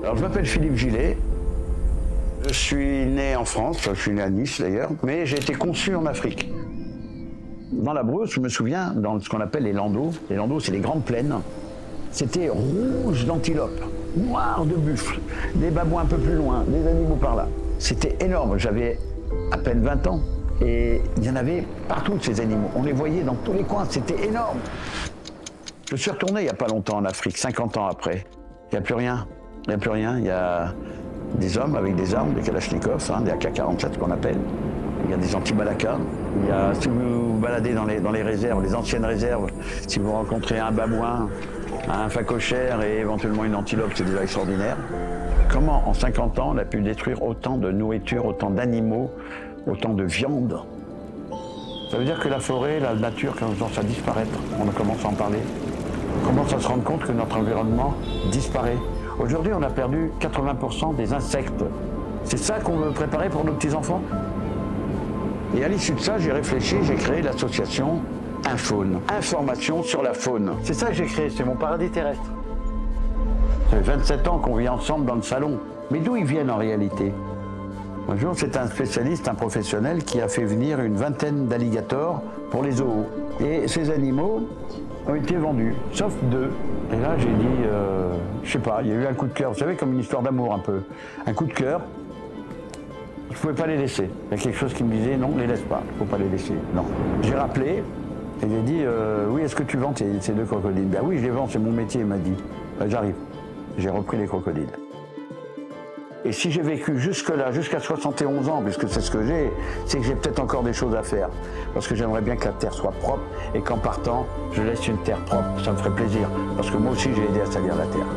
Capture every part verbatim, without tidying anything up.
Alors, je m'appelle Philippe Gillet. Je suis né en France, je suis né à Nice d'ailleurs, mais j'ai été conçu en Afrique. Dans la brousse, je me souviens, dans ce qu'on appelle les landaux, les landaux c'est les grandes plaines, c'était rouge d'antilopes, noir de buffles, des babouins un peu plus loin, des animaux par là. C'était énorme, j'avais à peine vingt ans et il y en avait partout de ces animaux. On les voyait dans tous les coins, c'était énorme. Je suis retourné il n'y a pas longtemps en Afrique, cinquante ans après. Il n'y a plus rien, il n'y a plus rien, il y a des hommes avec des armes, des kalachnikovs, hein, des A K quarante-sept qu'on appelle. Il y a des anti-balaka. Il y a, si vous vous baladez dans les, dans les réserves, les anciennes réserves, si vous rencontrez un babouin, un phacochère et éventuellement une antilope, c'est déjà extraordinaire. Comment en cinquante ans on a pu détruire autant de nourriture, autant d'animaux, autant de viande? Ça veut dire que la forêt, la nature commence à disparaître. On commence à en parler. On commence à se rendre compte que notre environnement disparaît. Aujourd'hui, on a perdu quatre-vingts pour cent des insectes. C'est ça qu'on veut préparer pour nos petits-enfants? Et à l'issue de ça, j'ai réfléchi, j'ai créé l'association Infaune. Information sur la faune. C'est ça que j'ai créé, c'est mon paradis terrestre. Ça fait vingt-sept ans qu'on vit ensemble dans le salon. Mais d'où ils viennent en réalité? Un jour, c'est un spécialiste, un professionnel qui a fait venir une vingtaine d'alligators pour les zoos. Et ces animaux ont été vendus, sauf deux. Et là, j'ai dit, euh, je sais pas, il y a eu un coup de cœur. Vous savez, comme une histoire d'amour un peu. Un coup de cœur. Je ne pouvais pas les laisser. Il y a quelque chose qui me disait, non, les laisse pas, il ne faut pas les laisser. Non. J'ai rappelé et j'ai dit, euh, oui, est-ce que tu vends ces, ces deux crocodiles? Ben oui, je les vends, c'est mon métier, il m'a dit. Ben, j'arrive. J'ai repris les crocodiles. Et si j'ai vécu jusque-là, jusqu'à soixante et onze ans, puisque c'est ce que j'ai, c'est que j'ai peut-être encore des choses à faire. Parce que j'aimerais bien que la terre soit propre et qu'en partant, je laisse une terre propre. Ça me ferait plaisir. Parce que moi aussi, j'ai aidé à salir la terre.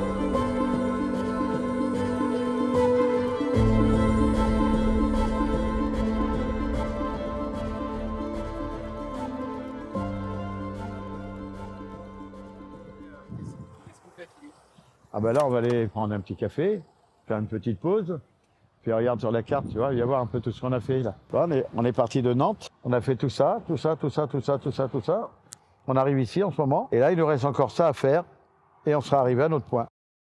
Ah ben là, on va aller prendre un petit café, faire une petite pause, puis on regarde sur la carte, tu vois, il va y voir un peu tout ce qu'on a fait là. On est, on est parti de Nantes, on a fait tout ça, tout ça, tout ça, tout ça, tout ça, tout ça. On arrive ici en ce moment, et là, il nous reste encore ça à faire, et on sera arrivé à notre point.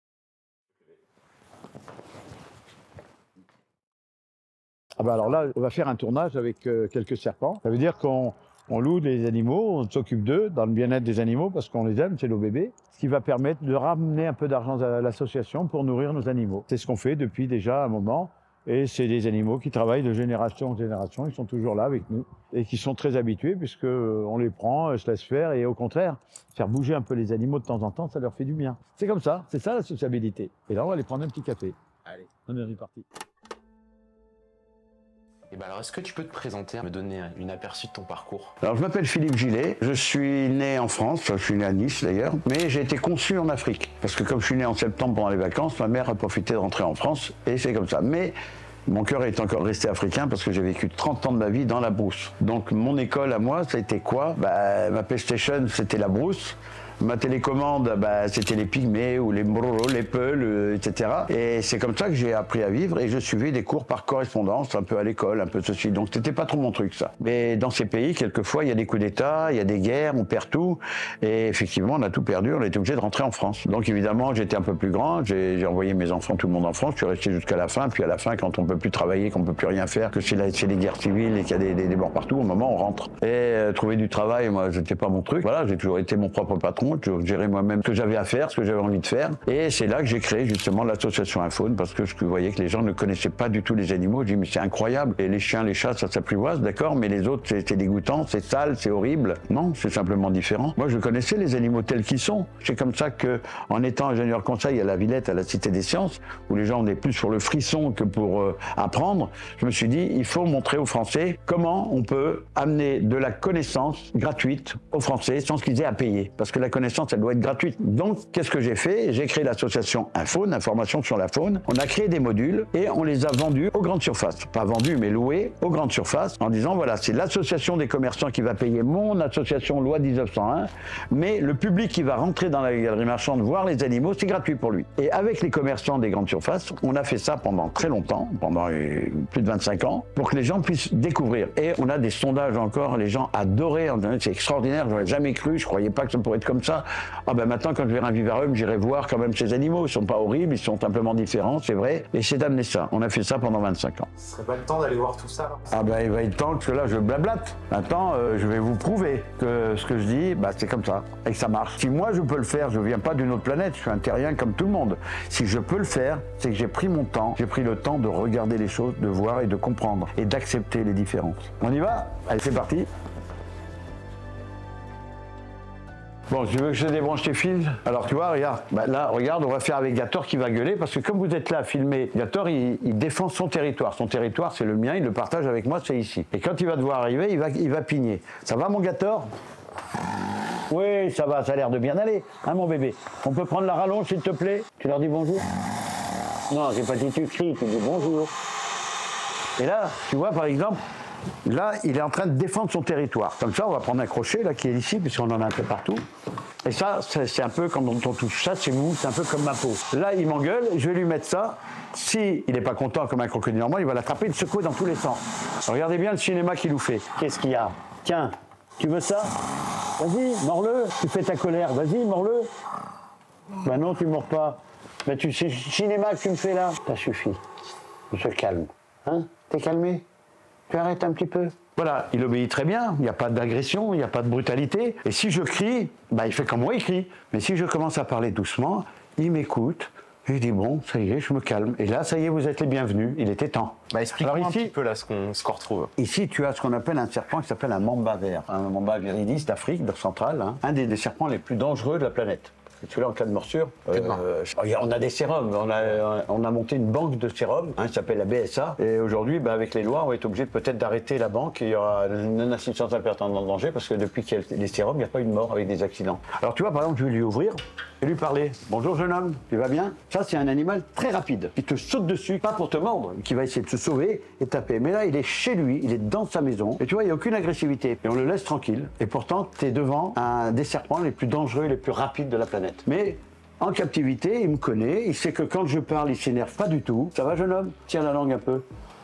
Ah ben alors là, on va faire un tournage avec euh, quelques serpents. Ça veut dire qu'on on loue des animaux, on s'occupe d'eux, dans le bien-être des animaux, parce qu'on les aime, c'est nos bébés. Ce qui va permettre de ramener un peu d'argent à l'association pour nourrir nos animaux. C'est ce qu'on fait depuis déjà un moment. Et c'est des animaux qui travaillent de génération en génération. Ils sont toujours là avec nous. Et qui sont très habitués, puisqu'on les prend, se laisse faire. Et au contraire, faire bouger un peu les animaux de temps en temps, ça leur fait du bien. C'est comme ça, c'est ça la sociabilité. Et là, on va aller prendre un petit café. Allez, on est reparti. Et ben alors, est-ce que tu peux te présenter, me donner une aperçu de ton parcours? Alors, je m'appelle Philippe Gillet, je suis né en France, je suis né à Nice d'ailleurs, mais j'ai été conçu en Afrique. Parce que comme je suis né en septembre pendant les vacances, ma mère a profité de rentrer en France, et c'est comme ça. Mais mon cœur est encore resté africain parce que j'ai vécu trente ans de ma vie dans la brousse. Donc mon école à moi, ça a été quoi? Bah, ma PlayStation, c'était la brousse. Ma télécommande, bah, c'était les pygmées ou les mbroro, les peuls, euh, et cetera. Et c'est comme ça que j'ai appris à vivre et je suivais des cours par correspondance, un peu à l'école, un peu ceci. Donc c'était pas trop mon truc ça. Mais dans ces pays, quelquefois, il y a des coups d'État, il y a des guerres, on perd tout. Et effectivement, on a tout perdu, on a été obligé de rentrer en France. Donc évidemment, j'étais un peu plus grand, j'ai envoyé mes enfants, tout le monde en France, je suis resté jusqu'à la fin. Puis à la fin, quand on peut plus travailler, qu'on peut plus rien faire, que c'est les guerres civiles et qu'il y a des, des, des morts partout, au moment on rentre. Et euh, trouver du travail, moi, c'était pas mon truc. Voilà, j'ai toujours été mon propre patron. Je gérais moi-même ce que j'avais à faire, ce que j'avais envie de faire. Et c'est là que j'ai créé justement l'association Infaune, parce que je voyais que les gens ne connaissaient pas du tout les animaux. Je dis mais c'est incroyable. Et les chiens, les chats, ça s'apprivoise, d'accord, mais les autres, c'est dégoûtant, c'est sale, c'est horrible. Non, c'est simplement différent. Moi, je connaissais les animaux tels qu'ils sont. C'est comme ça que, en étant ingénieur conseil à la Villette, à la Cité des Sciences, où les gens, on est plus sur le frisson que pour euh, apprendre, je me suis dit, il faut montrer aux Français comment on peut amener de la connaissance gratuite aux Français sans qu'ils aient à payer. Parce que la connaissance, elle doit être gratuite. Donc, qu'est-ce que j'ai fait? J'ai créé l'association Infaune, Information sur la faune. On a créé des modules et on les a vendus aux grandes surfaces. Pas vendus, mais loués aux grandes surfaces en disant, voilà, c'est l'association des commerçants qui va payer mon association loi dix-neuf cent un, mais le public qui va rentrer dans la galerie marchande voir les animaux, c'est gratuit pour lui. Et avec les commerçants des grandes surfaces, on a fait ça pendant très longtemps, pendant plus de vingt-cinq ans, pour que les gens puissent découvrir. Et on a des sondages encore, les gens adoraient, c'est extraordinaire, j'aurais jamais cru, je croyais pas que ça pourrait être comme ça. ça. Ah ben maintenant, quand je verrai un vivarium, j'irai voir quand même ces animaux. Ils sont pas horribles, ils sont simplement différents, c'est vrai. Et c'est d'amener ça. On a fait ça pendant vingt-cinq ans. Ce serait pas le temps d'aller voir tout ça, là? Ah ben il va être temps que là, je blablate. Maintenant, euh, je vais vous prouver que ce que je dis, bah, c'est comme ça. Et que ça marche. Si moi, je peux le faire, je viens pas d'une autre planète, je suis un terrien comme tout le monde. Si je peux le faire, c'est que j'ai pris mon temps, j'ai pris le temps de regarder les choses, de voir et de comprendre et d'accepter les différences. On y va? Allez, c'est parti. Bon, tu veux que je débranche tes fils? Alors tu vois, regarde, bah, là, regarde, on va faire avec Gator qui va gueuler, parce que comme vous êtes là à filmer, Gator, il, il défend son territoire. Son territoire, c'est le mien, il le partage avec moi, c'est ici. Et quand il va devoir arriver, il va, il va pigner. Ça va, mon Gator? Oui, ça va, ça a l'air de bien aller, hein, mon bébé? On peut prendre la rallonge, s'il te plaît? Tu leur dis bonjour? Non, j'ai pas dit tu cries, tu dis bonjour. Et là, tu vois, par exemple, là, il est en train de défendre son territoire. Comme ça, on va prendre un crochet, là, qui est ici, puisqu'on en a un peu partout. Et ça, c'est un peu comme quand on touche ça, c'est mou, c'est un peu comme ma peau. Là, il m'engueule, je vais lui mettre ça. Si il n'est pas content comme un crocodile normand, il va l'attraper et le secouer dans tous les sens. Regardez bien le cinéma qu'il nous fait. Qu'est-ce qu'il y a? Tiens, tu veux ça? Vas-y, mords-le. Tu fais ta colère, vas-y, mords-le. Ben non, tu ne mords pas. Mais tu sais, cinéma que tu me fais là, ça suffit. On se calme. Hein? T'es calmé? Tu arrêtes un petit peu. Voilà, il obéit très bien, il n'y a pas d'agression, il n'y a pas de brutalité. Et si je crie, bah, il fait comme moi, il crie. Mais si je commence à parler doucement, il m'écoute. Et il dit bon, ça y est, je me calme. Et là, ça y est, vous êtes les bienvenus, il était temps. Bah, explique-moi un petit peu là ce qu'on qu'on retrouve. Ici, tu as ce qu'on appelle un serpent qui s'appelle un mamba vert. Un mamba viridis d'Afrique, centrale, hein. Un des, des serpents les plus dangereux de la planète. Et celui-là, en cas de morsure, euh, on a des sérums, on a, on a monté une banque de sérums, hein, qui s'appelle la B S A. Et aujourd'hui, bah, avec les lois, on va être obligé peut-être d'arrêter la banque. Et il y aura une non-assistance à la personne en danger parce que depuis qu'il y a les sérums, il n'y a pas eu de mort avec des accidents. Alors tu vois, par exemple, je vais lui ouvrir et lui parler. Bonjour jeune homme, tu vas bien? Ça, c'est un animal très rapide, qui te saute dessus, pas pour te mordre, qui va essayer de se sauver et taper. Mais là, il est chez lui, il est dans sa maison. Et tu vois, il n'y a aucune agressivité. Et on le laisse tranquille. Et pourtant, tu es devant un des serpents les plus dangereux et les plus rapides de la planète. Mais en captivité, il me connaît, il sait que quand je parle, il s'énerve pas du tout. Ça va, jeune homme? Tiens la langue un peu.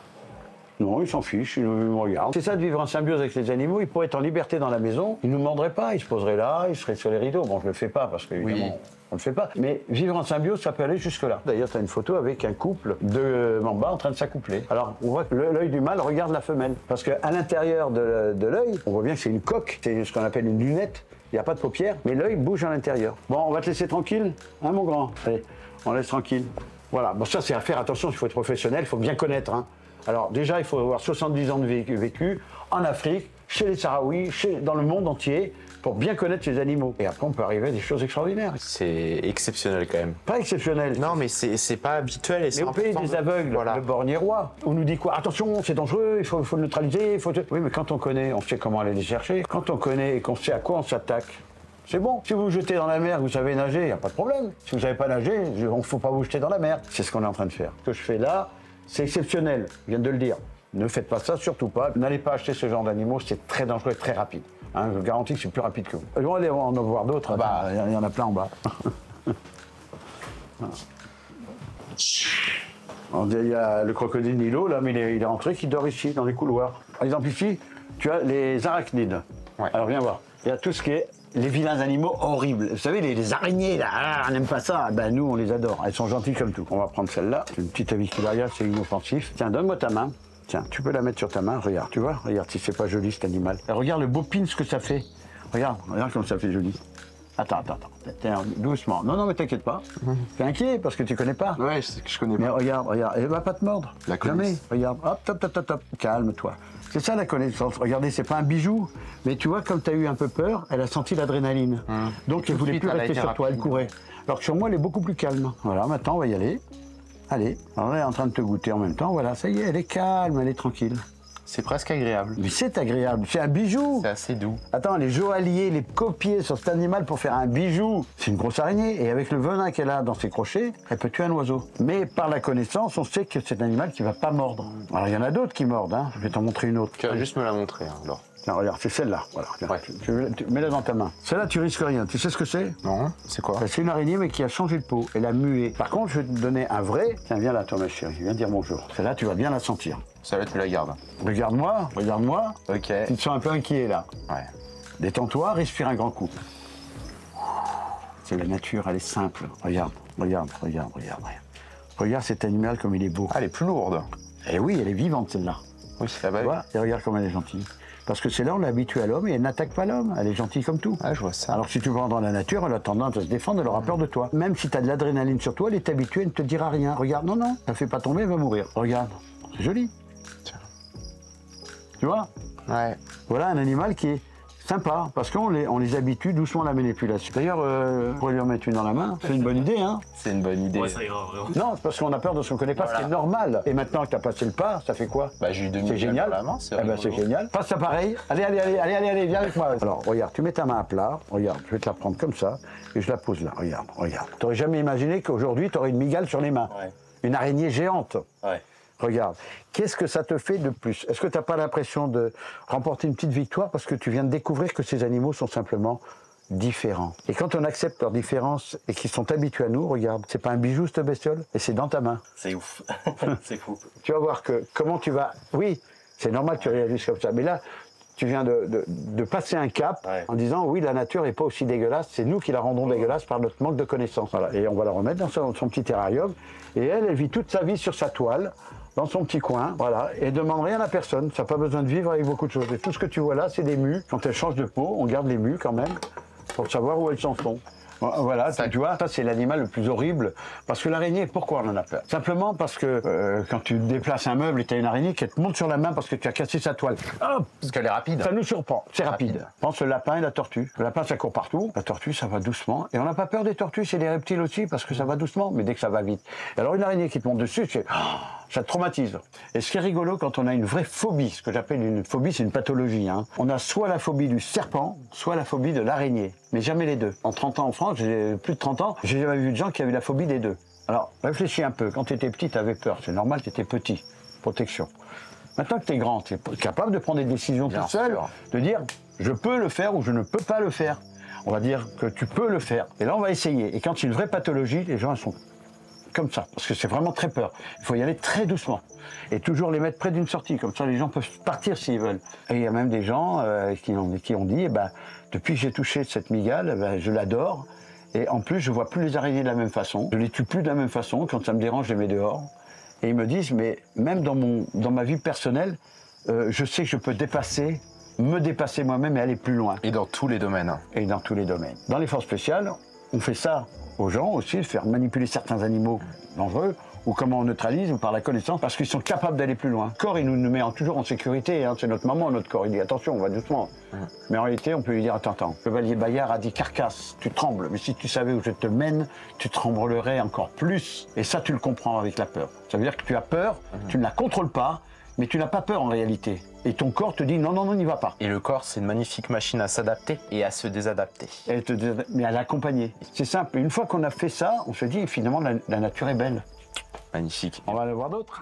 Non, il s'en fiche, il me regarde. C'est ça de vivre en symbiose avec les animaux. Il pourrait être en liberté dans la maison, il ne nous mordrait pas, il se poserait là, il serait sur les rideaux. Bon, je le fais pas parce qu'évidemment, oui, on le fait pas. Mais vivre en symbiose, ça peut aller jusque-là. D'ailleurs, tu as une photo avec un couple de mambas en train de s'accoupler. Alors, on voit que l'œil du mâle regarde la femelle. Parce qu'à l'intérieur de, de l'œil, on voit bien que c'est une coque, c'est ce qu'on appelle une lunette. Il n'y a pas de paupières, mais l'œil bouge à l'intérieur. Bon, on va te laisser tranquille, hein, mon grand? Allez, on laisse tranquille. Voilà, bon, ça, c'est à faire attention, il faut être professionnel, il faut bien connaître, hein. Alors, déjà, il faut avoir soixante-dix ans de vécu, vécu en Afrique, chez les Sahraouis, chez, dans le monde entier, pour bien connaître ces animaux. Et après, on peut arriver à des choses extraordinaires. C'est exceptionnel quand même. Pas exceptionnel. Non, mais c'est pas habituel. Et mais au pays des aveugles, voilà. Le borgne roi, on nous dit quoi? Attention, c'est dangereux, il faut, faut le neutraliser. Il faut... Oui, mais quand on connaît, on sait comment aller les chercher. Quand on connaît et qu'on sait à quoi on s'attaque, c'est bon. Si vous vous jetez dans la mer, vous savez nager, il n'y a pas de problème. Si vous ne savez pas nager, il ne faut pas vous jeter dans la mer. C'est ce qu'on est en train de faire. Ce que je fais là, c'est exceptionnel, je viens de le dire. Ne faites pas ça, surtout pas. N'allez pas acheter ce genre d'animaux, c'est très dangereux et très rapide. Hein, je vous garantis que c'est plus rapide que vous. On va aller en voir d'autres, il bah, y, y en a plein en bas. Il y a le crocodile Nilo, là, mais il est, il est rentré, qui dort ici, dans les couloirs. Par exemple, ici, tu as les arachnides. Ouais. Alors viens voir. Il y a tout ce qui est les vilains animaux horribles. Vous savez, les, les araignées, là, ah, on n'aime pas ça. Ben, nous, on les adore. Elles sont gentilles comme tout. On va prendre celle-là. C'est une petite avicularia, c'est inoffensif. Tiens, donne-moi ta main. Tiens, tu peux la mettre sur ta main. Regarde, tu vois? Regarde si c'est pas joli, cet animal. Et regarde le beau pin, ce que ça fait. Regarde, regarde comme ça fait joli. Attends, attends, attends. Tiens, doucement. Non, non, mais t'inquiète pas. Mmh. T'es inquiet parce que tu connais pas. Ouais, je sais que je connais pas. Mais regarde, regarde. Elle va pas te mordre. La Jamais. Regarde. Hop, top, top, top, top. Calme-toi. C'est ça la connaissance. Regardez, c'est pas un bijou. Mais tu vois, comme tu as eu un peu peur, elle a senti l'adrénaline. Hum. Donc elle ne voulait plus rester sur toi, elle courait. Alors que sur moi, elle est beaucoup plus calme. Voilà, maintenant, on va y aller. Allez, alors elle est en train de te goûter en même temps. Voilà, ça y est, elle est calme, elle est tranquille. C'est presque agréable. Mais c'est agréable, c'est un bijou. C'est assez doux. Attends, les joailliers, les copier sur cet animal pour faire un bijou. C'est une grosse araignée. Et avec le venin qu'elle a dans ses crochets, elle peut tuer un oiseau. Mais par la connaissance, on sait que c'est un animal qui ne va pas mordre. Alors il y en a d'autres qui mordent, hein. Je vais t'en montrer une autre. Tu vas juste me la montrer, hein, alors. Tiens, regarde, c'est celle-là. Voilà, ouais. tu, tu, tu mets-la dans ta main. Celle-là, tu risques rien. Tu sais ce que c'est? Non, c'est quoi? C'est une araignée, mais qui a changé de peau. Elle a mué. Par contre, je vais te donner un vrai. Tiens, viens là, toi, ma chérie. Viens dire bonjour. Celle-là, tu vas bien la sentir. Celle-là, tu la gardes. Regarde-moi, regarde-moi. Ok. Tu te sens un peu inquiet, là. Ouais. Détends-toi, respire un grand coup. C'est la nature, elle est simple. Regarde, regarde, regarde, regarde. Regarde cet animal comme il est beau. Ah, elle est plus lourde. Eh oui, elle est vivante celle-là. Oui, ça va. Tu vois, et regarde comme elle est gentille. Parce que c'est là on l'a habituée à l'homme et elle n'attaque pas l'homme. Elle est gentille comme tout. Ah, je vois ça. Alors si tu vas dans la nature, elle a tendance à se défendre, elle aura peur de toi. Même si tu as de l'adrénaline sur toi, elle est habituée, elle ne te dira rien. Regarde, non, non, ça ne fait pas tomber, elle va mourir. Regarde, c'est joli. Tiens. Tu vois? Ouais. Voilà un animal qui est sympa, parce qu'on les, on les habitue doucement à la manipulation. D'ailleurs, euh, on pourrait lui en mettre une dans la main, c'est une bonne idée, hein? C'est une bonne idée. Ouais, ça ira, vraiment. Non, c'est parce qu'on a peur de ce qu'on ne connaît pas, Voilà. c'est normal. Et maintenant que tu as passé le pas, ça fait quoi? Bah, j'ai eu deux C'est mille génial. dans la main, c'est Eh ben, rigolo. c'est génial. Passe ça pareil. Allez, allez, allez, allez, allez, allez, viens avec moi. Alors, regarde, tu mets ta main à plat. Regarde, je vais te la prendre comme ça et je la pose là. Regarde, regarde. Tu n'aurais jamais imaginé qu'aujourd'hui, tu aurais une migale sur les mains. Ouais. Une araignée géante. Ouais. Regarde, qu'est-ce que ça te fait de plus? Est-ce que tu n'as pas l'impression de remporter une petite victoire parce que tu viens de découvrir que ces animaux sont simplement différents? Et quand on accepte leurs différences et qu'ils sont habitués à nous, regarde, c'est pas un bijou cette bestiole et c'est dans ta main. C'est ouf. C'est fou. Tu vas voir que comment tu vas... Oui, c'est normal que tu réagisses comme ça, mais là, tu viens de, de, de passer un cap Ouais. en disant oui, la nature n'est pas aussi dégueulasse, c'est nous qui la rendons dégueulasse par notre manque de connaissances. Voilà. Et on va la remettre dans son, son petit terrarium. Et elle, elle vit toute sa vie sur sa toile, dans son petit coin, voilà, et ne demande rien à personne. Ça n'a pas besoin de vivre avec beaucoup de choses. Et tout ce que tu vois là, c'est des mues. Quand elles changent de peau, on garde les mues quand même, pour savoir où elles en sont. Voilà, Ça- tu vois, ça c'est l'animal le plus horrible. Parce que l'araignée, pourquoi on en a peur? Simplement parce que euh, quand tu déplaces un meuble et tu as une araignée qui te monte sur la main parce que tu as cassé sa toile, hop, Parce qu'elle est rapide. ça nous surprend, c'est rapide. Rapide. Pense le lapin et la tortue. Le lapin, ça court partout. La tortue, ça va doucement. Et on n'a pas peur des tortues, c'est des reptiles aussi, parce que ça va doucement, mais dès que ça va vite. Et alors une araignée qui te monte dessus, c'est... ça te traumatise. Et ce qui est rigolo, quand on a une vraie phobie, ce que j'appelle une phobie, c'est une pathologie, hein. On a soit la phobie du serpent, soit la phobie de l'araignée. Mais jamais les deux. En trente ans en France, j'ai plus de trente ans, j'ai jamais vu de gens qui avaient la phobie des deux. Alors, réfléchis un peu. Quand tu étais petit, tu avais peur. C'est normal, tu étais petit. Protection. Maintenant que tu es grand, tu es capable de prendre des décisions Bien tout seul, sûr. de dire je peux le faire ou je ne peux pas le faire. On va dire que tu peux le faire. Et là, on va essayer. Et quand c'est une vraie pathologie, les gens elles sont comme ça, parce que c'est vraiment très peur. Il faut y aller très doucement. Et toujours les mettre près d'une sortie, comme ça les gens peuvent partir s'ils veulent. Et il y a même des gens euh, qui, ont, qui ont dit, eh ben, depuis que j'ai touché cette migale, eh ben, je l'adore. Et en plus, je vois plus les araignées de la même façon. Je les tue plus de la même façon. Quand ça me dérange, je les mets dehors. Et ils me disent, mais même dans, mon, dans ma vie personnelle, euh, je sais que je peux dépasser, me dépasser moi-même et aller plus loin. Et dans tous les domaines. Et dans tous les domaines. Dans les forces spéciales, on fait ça aux gens aussi, faire manipuler certains animaux dangereux, ou comment on neutralise, ou par la connaissance, parce qu'ils sont capables d'aller plus loin. Le corps, il nous, nous met en- toujours en sécurité, hein. C'est notre maman, notre corps. Il dit attention, on va doucement. Mmh. Mais en réalité, on peut lui dire attends, attends. Le Chevalier Bayard a dit carcasse, tu trembles, mais si tu savais où je te mène, tu tremblerais encore plus. Et ça, tu le comprends avec la peur. Ça veut dire que tu as peur, mmh. tu ne la contrôles pas, mais tu n'as pas peur en réalité. Et ton corps te dit non, non, non, n'y va pas. Et le corps, c'est une magnifique machine à s'adapter et à se désadapter. Et te, mais à l'accompagner. C'est simple. Une fois qu'on a fait ça, on se dit finalement la, la nature est belle. Magnifique. On va aller voir d'autres.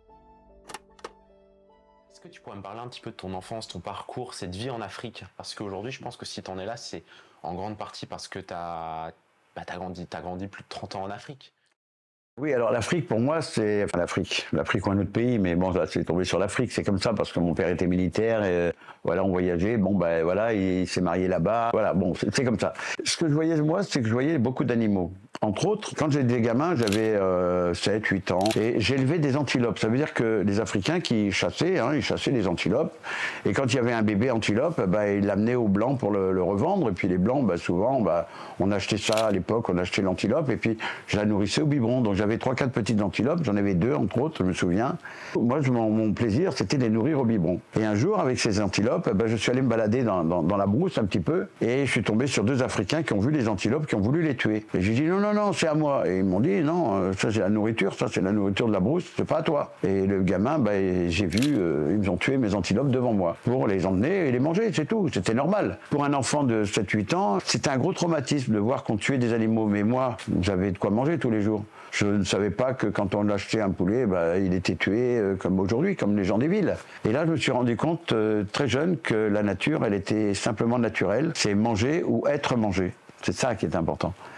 Est-ce que tu pourrais me parler un petit peu de ton enfance, ton parcours, cette vie en Afrique? Parce qu'aujourd'hui, je pense que si tu en es là, c'est en grande partie parce que tu as bah, t'as grandi, t'as grandi plus de trente ans en Afrique. Oui, alors l'Afrique, pour moi, c'est... Enfin, l'Afrique, l'Afrique ou un autre pays, mais bon, là, c'est tombé sur l'Afrique. C'est comme ça, parce que mon père était militaire, et euh, voilà, on voyageait, bon, ben voilà, il, il s'est marié là-bas, voilà, bon, c'est, c'est comme ça. Ce que je voyais, moi, c'est que je voyais beaucoup d'animaux. Entre autres, quand j'étais gamin, j'avais euh, sept, huit ans, et j'élevais des antilopes. Ça veut dire que les Africains qui chassaient, hein, ils chassaient des antilopes, et quand il y avait un bébé antilope, bah, ils l'amenaient aux Blancs pour le, le revendre, et puis les Blancs, bah, souvent, bah, on achetait ça à l'époque, on achetait l'antilope, et puis je la nourrissais au biberon. Donc j'avais trois, quatre petites antilopes, j'en avais deux, entre autres, je me souviens. Moi, je, mon, mon plaisir, c'était de les nourrir au biberon. Et un jour, avec ces antilopes, bah, je suis allé me balader dans, dans, dans la brousse un petit peu, et je suis tombé sur deux Africains qui ont vu les antilopes, qui ont voulu les tuer. Et j'ai dit non, non, non, c'est à moi. Et ils m'ont dit non, ça c'est la nourriture, ça c'est la nourriture de la brousse, c'est pas à toi. Et le gamin, bah, j'ai vu, euh, ils ont tué mes antilopes devant moi pour les emmener et les manger, c'est tout, c'était normal. Pour un enfant de sept huit ans, c'était un gros traumatisme de voir qu'on tuait des animaux. Mais moi, j'avais de quoi manger tous les jours. Je ne savais pas que quand on achetait un poulet, bah, il était tué euh, comme aujourd'hui, comme les gens des villes. Et là, je me suis rendu compte euh, très jeune que la nature, elle était simplement naturelle. C'est manger ou être mangé. C'est ça qui est important.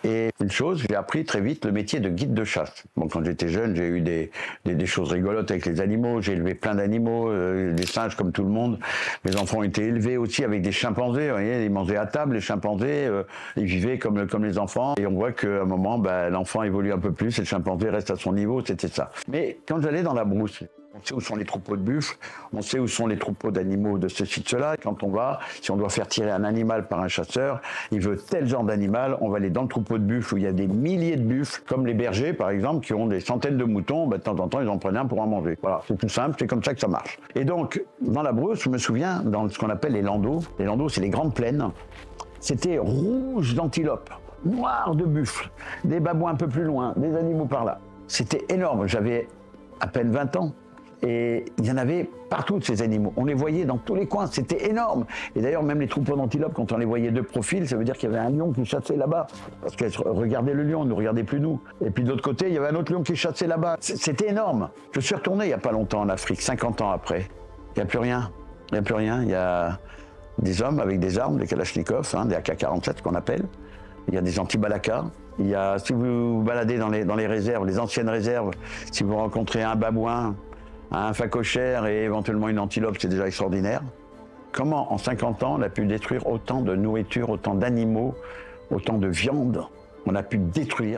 Et une chose, j'ai appris très vite le métier de guide de chasse. Bon, quand j'étais jeune, j'ai eu des, des, des choses rigolotes avec les animaux. J'ai élevé plein d'animaux, euh, des singes comme tout le monde. Mes enfants ont été élevés aussi avec des chimpanzés. Vous voyez, ils mangeaient à table, les chimpanzés. Euh, ils vivaient comme, comme les enfants. Et on voit qu'à un moment, bah, l'enfant évolue un peu plus et le chimpanzé reste à son niveau. C'était ça. Mais quand j'allais dans la brousse, on sait où sont les troupeaux de buffles, on sait où sont les troupeaux d'animaux de ceci, de cela. Quand on va, si on doit faire tirer un animal par un chasseur, il veut tel genre d'animal, on va aller dans le troupeau de buffles où il y a des milliers de buffles, comme les bergers par exemple, qui ont des centaines de moutons, ben, de temps en temps ils en prennent un pour en manger. Voilà, c'est tout simple, c'est comme ça que ça marche. Et donc, dans la brousse, je me souviens, dans ce qu'on appelle les landaux, les landaux c'est les grandes plaines, c'était rouge d'antilopes, noir de buffles, des babouins un peu plus loin, des animaux par là. C'était énorme, j'avais à peine vingt ans. Et il y en avait partout de ces animaux. On les voyait dans tous les coins, c'était énorme. Et d'ailleurs, même les troupeaux d'antilopes, quand on les voyait de profil, ça veut dire qu'il y avait un lion qui chassait là-bas. Parce qu'elles regardaient le lion, ne regardaient plus nous. Et puis de l'autre côté, il y avait un autre lion qui chassait là-bas. C'était énorme. Je suis retourné il n'y a pas longtemps en Afrique, cinquante ans après. Il n'y a plus rien. Il n'y a plus rien. Il y a des hommes avec des armes, des kalachnikovs, hein, des A K quarante-sept qu'on appelle. Il y a des anti-balaka. Il y a, si vous vous baladez dans les, dans les réserves, les anciennes réserves, si vous rencontrez un babouin, un phacochère et éventuellement une antilope, c'est déjà extraordinaire. Comment, en cinquante ans, on a pu détruire autant de nourriture, autant d'animaux, autant de viande, on a pu détruire.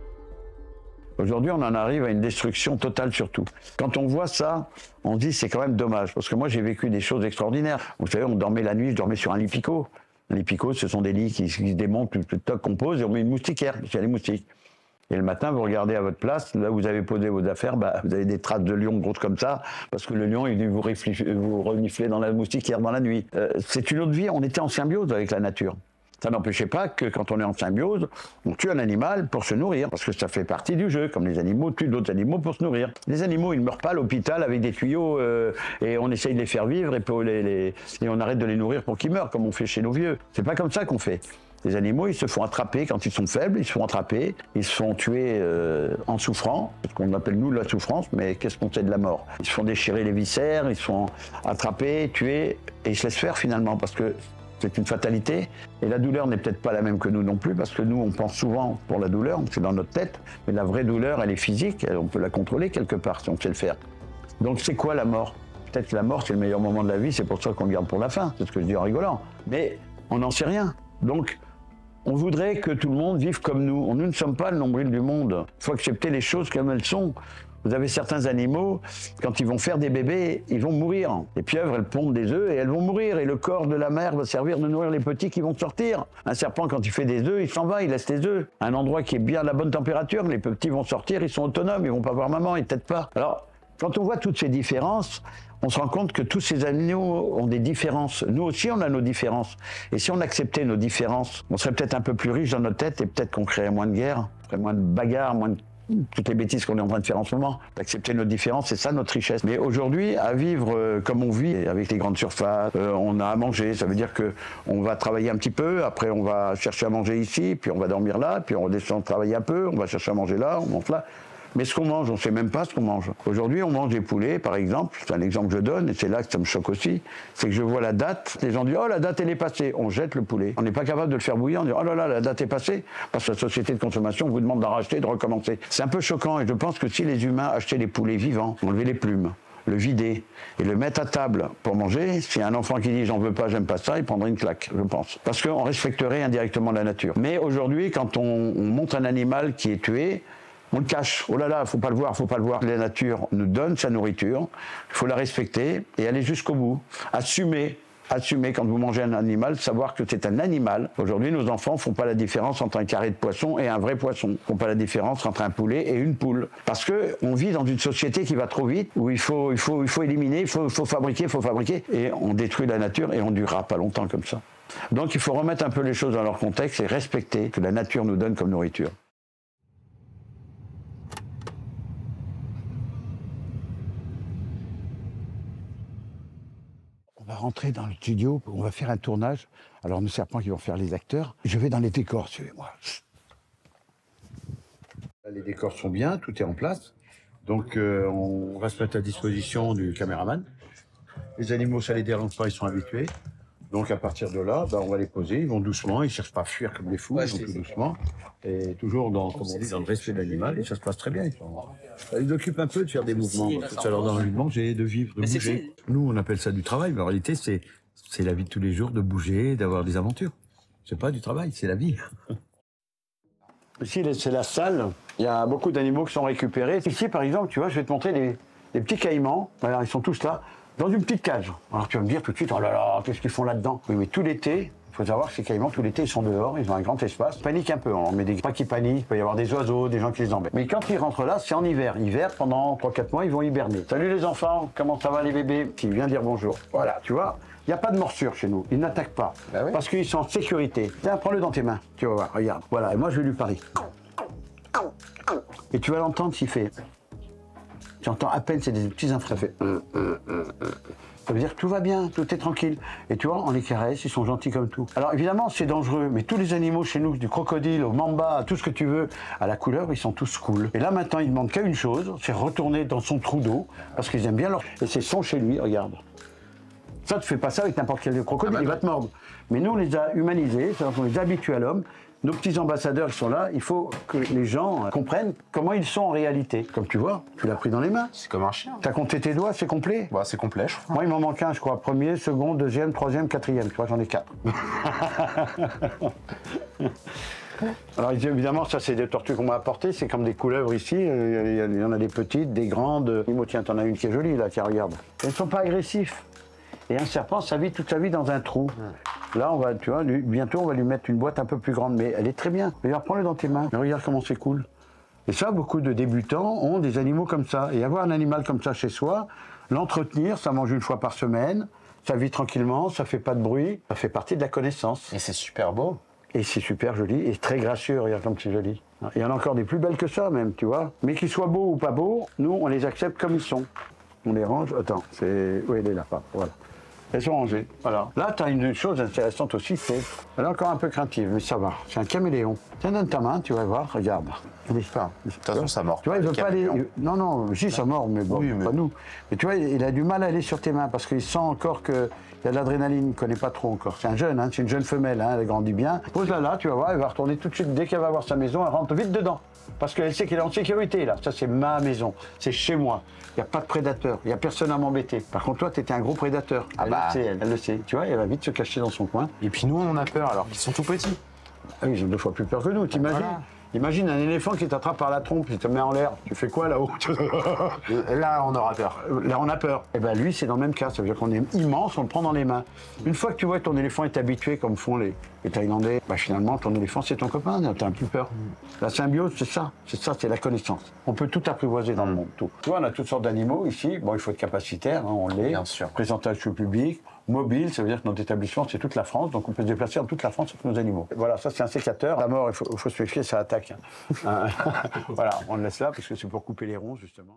Aujourd'hui, on en arrive à une destruction totale sur tout. Quand on voit ça, on se dit c'est quand même dommage, parce que moi j'ai vécu des choses extraordinaires. Vous savez, on dormait la nuit, je dormais sur un lit picot. Les picots, ce sont des lits qui, qui se démontent, le toc qu'on pose et on met une moustiquaire, parce qu'il y a les moustiques. Et le matin, vous regardez à votre place, là où vous avez posé vos affaires, bah, vous avez des traces de lion grosses comme ça, parce que le lion, il vous, vous renifler dans la moustiquaire dans la nuit. Euh, c'est une autre vie, on était en symbiose avec la nature. Ça n'empêchait pas que quand on est en symbiose, on tue un animal pour se nourrir, parce que ça fait partie du jeu, comme les animaux tuent d'autres animaux pour se nourrir. Les animaux, ils ne meurent pas à l'hôpital avec des tuyaux, euh, et on essaye de les faire vivre, et, pour les, les, et on arrête de les nourrir pour qu'ils meurent, comme on fait chez nos vieux. C'est pas comme ça qu'on fait. Les animaux, ils se font attraper quand ils sont faibles, ils se font attraper, ils se font tuer euh, en souffrant, ce qu'on appelle nous la souffrance, mais qu'est-ce qu'on sait de la mort? Ils se font déchirer les viscères, ils se font attraper, tuer, et ils se laissent faire finalement, parce que c'est une fatalité. Et la douleur n'est peut-être pas la même que nous non plus, parce que nous, on pense souvent pour la douleur, c'est dans notre tête, mais la vraie douleur, elle est physique, on peut la contrôler quelque part si on sait le faire. Donc c'est quoi la mort? Peut-être que la mort, c'est le meilleur moment de la vie, c'est pour ça qu'on le garde pour la fin, c'est ce que je dis en rigolant. Mais on n'en sait rien. Donc, on voudrait que tout le monde vive comme nous. Nous ne sommes pas le nombril du monde. Il faut accepter les choses comme elles sont. Vous avez certains animaux, quand ils vont faire des bébés, ils vont mourir. Les pieuvres, elles pondent des œufs et elles vont mourir. Et le corps de la mère va servir de nourrir les petits qui vont sortir. Un serpent, quand il fait des œufs, il s'en va, il laisse les œufs. Un endroit qui est bien à la bonne température, les petits vont sortir, ils sont autonomes, ils vont pas voir maman, ils t'aident pas. Alors, quand on voit toutes ces différences, on se rend compte que tous ces animaux ont des différences. Nous aussi, on a nos différences. Et si on acceptait nos différences, on serait peut-être un peu plus riche dans notre tête et peut-être qu'on créerait moins de guerres, on ferait moins de bagarres, moins de toutes les bêtises qu'on est en train de faire en ce moment. D'accepter nos différences, c'est ça notre richesse. Mais aujourd'hui, à vivre euh, comme on vit, avec les grandes surfaces, euh, on a à manger, ça veut dire que on va travailler un petit peu, après on va chercher à manger ici, puis on va dormir là, puis on redescend travailler un peu, on va chercher à manger là, on monte là. Mais ce qu'on mange, on ne sait même pas ce qu'on mange. Aujourd'hui, on mange des poulets, par exemple. C'est un exemple que je donne, et c'est là que ça me choque aussi. C'est que je vois la date. Les gens disent « Oh, la date, elle est passée ». On jette le poulet. On n'est pas capable de le faire bouillir. On dit « Oh là là, la date est passée ». Parce que la société de consommation vous demande d'en racheter, de recommencer. C'est un peu choquant, et je pense que si les humains achetaient les poulets vivants, enlevaient les plumes, le vider et le mettre à table pour manger, si un enfant qui dit « j'en veux pas, j'aime pas ça », il prendrait une claque, je pense. Parce qu'on respecterait indirectement la nature. Mais aujourd'hui, quand on, on montre un animal qui est tué, on le cache. Oh là là, faut pas le voir, faut pas le voir. La nature nous donne sa nourriture, il faut la respecter et aller jusqu'au bout. Assumer, assumer quand vous mangez un animal, savoir que c'est un animal. Aujourd'hui, nos enfants font pas la différence entre un carré de poisson et un vrai poisson. Font pas la différence entre un poulet et une poule. Parce que on vit dans une société qui va trop vite, où il faut, il faut, il faut éliminer, il faut, il faut fabriquer, il faut fabriquer, et on détruit la nature et on durera pas longtemps comme ça. Donc il faut remettre un peu les choses dans leur contexte et respecter que la nature nous donne comme nourriture. On va rentrer dans le studio, on va faire un tournage. Alors nos serpents qui vont faire les acteurs. Je vais dans les décors, suivez-moi. Les décors sont bien, tout est en place. Donc euh, on va se mettre à disposition du caméraman. Les animaux, ça les dérange pas, ils sont habitués. Donc à partir de là, ben, on va les poser, ils vont doucement, ils ne cherchent pas à fuir comme des fous, Ouais, ils vont c'est- tout doucement. Et toujours dans, comme on dit, dans le respect de l'animal, et ça se passe très bien. Ils, sont... ça les occupe un peu de faire des mouvements, parce que ça leur donne envie de manger, de vivre, de Mais c'est bouger. Nous, on appelle ça du travail, mais en réalité, c'est c'est la vie de tous les jours, de bouger, d'avoir des aventures. C'est pas du travail, c'est la vie. Ici, c'est la salle. Il y a beaucoup d'animaux qui sont récupérés. Ici, par exemple, tu vois, je vais te montrer des, des petits caïmans. Alors, ils sont tous là, dans une petite cage. Alors, tu vas me dire tout de suite, oh là là, qu'est-ce qu'ils font là-dedans? Oui, mais tout l'été, il faut savoir que ces caïmans, tout l'été, ils sont dehors, ils ont un grand espace. Ils paniquent un peu, on met des pas qui paniquent, il peut y avoir des oiseaux, des gens qui les embêtent. Mais quand ils rentrent là, c'est en hiver. Hiver, pendant trois quatre mois, ils vont hiberner. Salut les enfants, comment ça va les bébés? Qui vient dire bonjour. Voilà, tu vois. Il n'y a pas de morsure chez nous, ils n'attaquent pas, Bah oui. parce qu'ils sont en sécurité. Tiens, prends-le dans tes mains, tu vas voir, regarde. Voilà, et moi je vais lui parier. Et tu vas l'entendre s'il fait... Tu entends à peine, c'est des petits infras. Ça fait... Ça veut dire que tout va bien, tout est tranquille. Et tu vois, on les caresse, ils sont gentils comme tout. Alors évidemment, c'est dangereux, mais tous les animaux chez nous, du crocodile au mamba, à tout ce que tu veux, à la couleur, ils sont tous cool. Et là maintenant, ils demandent qu'à une chose, c'est retourner dans son trou d'eau, parce qu'ils aiment bien leur... Et c'est son chez lui, regarde. Ça, tu fais pas ça avec n'importe quel crocodile, Ah bah il va te mordre. Mais nous, on les a humanisés, c'est-à-dire qu'on les a habitués à l'homme. Nos petits ambassadeurs qui sont là, il faut que les gens comprennent comment ils sont en réalité. Comme tu vois, tu l'as pris dans les mains. C'est comme un chien. T'as compté tes doigts, c'est complet. Bah, c'est complet, je crois. Moi, il m'en manque un, je crois. Premier, second, deuxième, troisième, quatrième. Tu vois, j'en ai quatre. Alors évidemment, ça c'est des tortues qu'on m'a apportées, c'est comme des couleuvres ici, il y en a des petites, des grandes. Imo, tiens, t'en as une qui est jolie là, tiens, regarde. Elles ne sont pas agressifs. Et un serpent, ça vit toute sa vie dans un trou. Là, on va, tu vois, lui, bientôt on va lui mettre une boîte un peu plus grande, mais elle est très bien. Regarde, prends-le dans tes mains, mais regarde comment c'est cool. Et ça, beaucoup de débutants ont des animaux comme ça. Et avoir un animal comme ça chez soi, l'entretenir, ça mange une fois par semaine, ça vit tranquillement, ça fait pas de bruit, ça fait partie de la connaissance. Et c'est super beau. Et c'est super joli et très gracieux, regarde comme c'est joli. Il y en a encore des plus belles que ça même, tu vois. Mais qu'ils soient beaux ou pas beaux, nous on les accepte comme ils sont. On les range, attends, c'est... Oui, il est là, pas, voilà. Elles sont rangées, voilà. Là, tu as une chose intéressante aussi, c'est... Elle est encore un peu craintive, mais ça va. C'est un caméléon. Tiens, donne ta main, tu vas voir, regarde. Il pas. De toute façon, ça mord. Tu vois, il veut pas aller... Non, non, si, ça mord, mais bon, Oui, mais- pas nous. Mais tu vois, il a du mal à aller sur tes mains, parce qu'il sent encore qu'il y a de l'adrénaline, il ne connaît pas trop encore. C'est un jeune, hein, c'est une jeune femelle, hein, elle grandit bien. Pose-la là, tu vas voir, elle va retourner tout de suite, dès qu'elle va voir sa maison, elle rentre vite dedans. Parce qu'elle sait qu'elle est en sécurité, là. Ça, c'est ma maison, c'est chez moi. Il n'y a pas de prédateur, il n'y a personne à m'embêter. Par contre, toi, tu étais un gros prédateur. Ah elle bah. le sait, elle, elle le sait. Tu vois, elle va vite se cacher dans son coin. Et puis nous, on en a peur alors qu'ils sont tout petits. Ah oui, ils ont deux fois plus peur que nous, t'imagines? Voilà. Imagine un éléphant qui t'attrape par la trompe, il te met en l'air. Tu fais quoi là-haut? Là, on aura peur. Là, on a peur. Et ben lui, c'est dans le même cas. Ça veut dire qu'on est immense, on le prend dans les mains. Une fois que tu vois que ton éléphant est habitué, comme font les, les Thaïlandais, bah, finalement, ton éléphant, c'est ton copain. T'as plus peur. La symbiose, c'est ça. C'est ça, c'est la connaissance. On peut tout apprivoiser dans le monde, tout. Tu vois, on a toutes sortes d'animaux ici. Bon, il faut être capacitaire, hein, on l'est. Bien sûr. Présentation publique. Mobile, ça veut dire que notre établissement, c'est toute la France, donc on peut se déplacer dans toute la France avec nos animaux. Voilà, ça c'est un sécateur. La mort, il faut, faut se méfier, ça attaque. Hein. Voilà, on le laisse là parce que c'est pour couper les ronces, justement.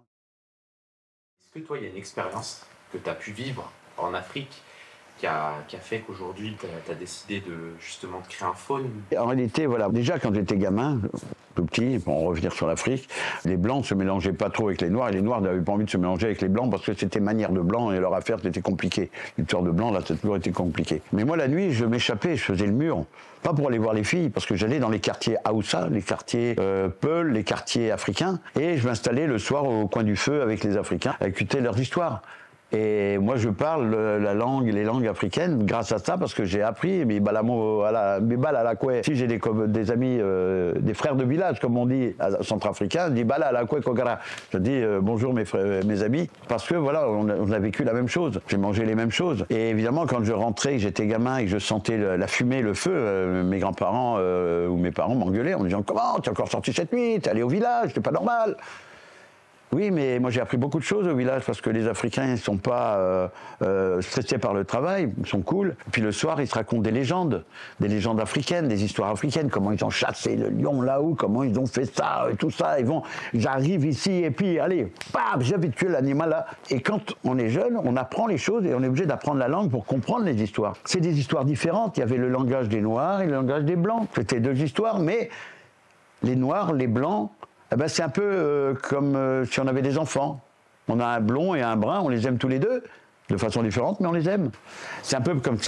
Est-ce que toi, il y a une expérience que tu as pu vivre en Afrique qui a, qui a fait qu'aujourd'hui, tu as décidé de, justement, de créer un faune? En réalité, voilà, déjà quand j'étais gamin, tout petit, pour en revenir sur l'Afrique, les Blancs ne se mélangeaient pas trop avec les Noirs, et les Noirs n'avaient pas envie de se mélanger avec les Blancs parce que c'était manière de Blanc et leur affaire c'était compliqué. L'histoire de Blanc, là, ça a toujours été compliqué. Mais moi, la nuit, je m'échappais, je faisais le mur. Pas pour aller voir les filles, parce que j'allais dans les quartiers Haoussa, les quartiers euh, Peul, les quartiers africains, et je m'installais le soir au coin du feu avec les Africains, à écouter leurs histoires. Et moi, je parle la langue, les langues africaines grâce à ça, parce que j'ai appris mes balamo à la, mes balles à la coué. Si j'ai des, des amis, euh, des frères de village, comme on dit, centrafricains, je dis balles à la coué kogara. Je dis euh, bonjour mes frères, mes amis, parce que voilà, on a, on a vécu la même chose. J'ai mangé les mêmes choses. Et évidemment, quand je rentrais, j'étais gamin et que je sentais le, la fumée, le feu, euh, mes grands-parents euh, ou mes parents m'engueulaient en me disant comment, tu es encore sorti cette nuit, tu es allé au village, c'est pas normal. Oui, mais moi j'ai appris beaucoup de choses au village parce que les Africains ne sont pas euh, euh, stressés par le travail, ils sont cool. Et puis le soir, ils se racontent des légendes, des légendes africaines, des histoires africaines, comment ils ont chassé le lion là-haut, comment ils ont fait ça et tout ça. Ils vont, j'arrive ici et puis allez, paf, j'avais tué l'animal là. Et quand on est jeune, on apprend les choses et on est obligé d'apprendre la langue pour comprendre les histoires. C'est des histoires différentes. Il y avait le langage des Noirs et le langage des Blancs. C'était deux histoires, mais les Noirs, les Blancs, eh ben, c'est un peu euh, comme euh, si on avait des enfants. On a un blond et un brun, on les aime tous les deux, de façon différente, mais on les aime. C'est un peu comme ça.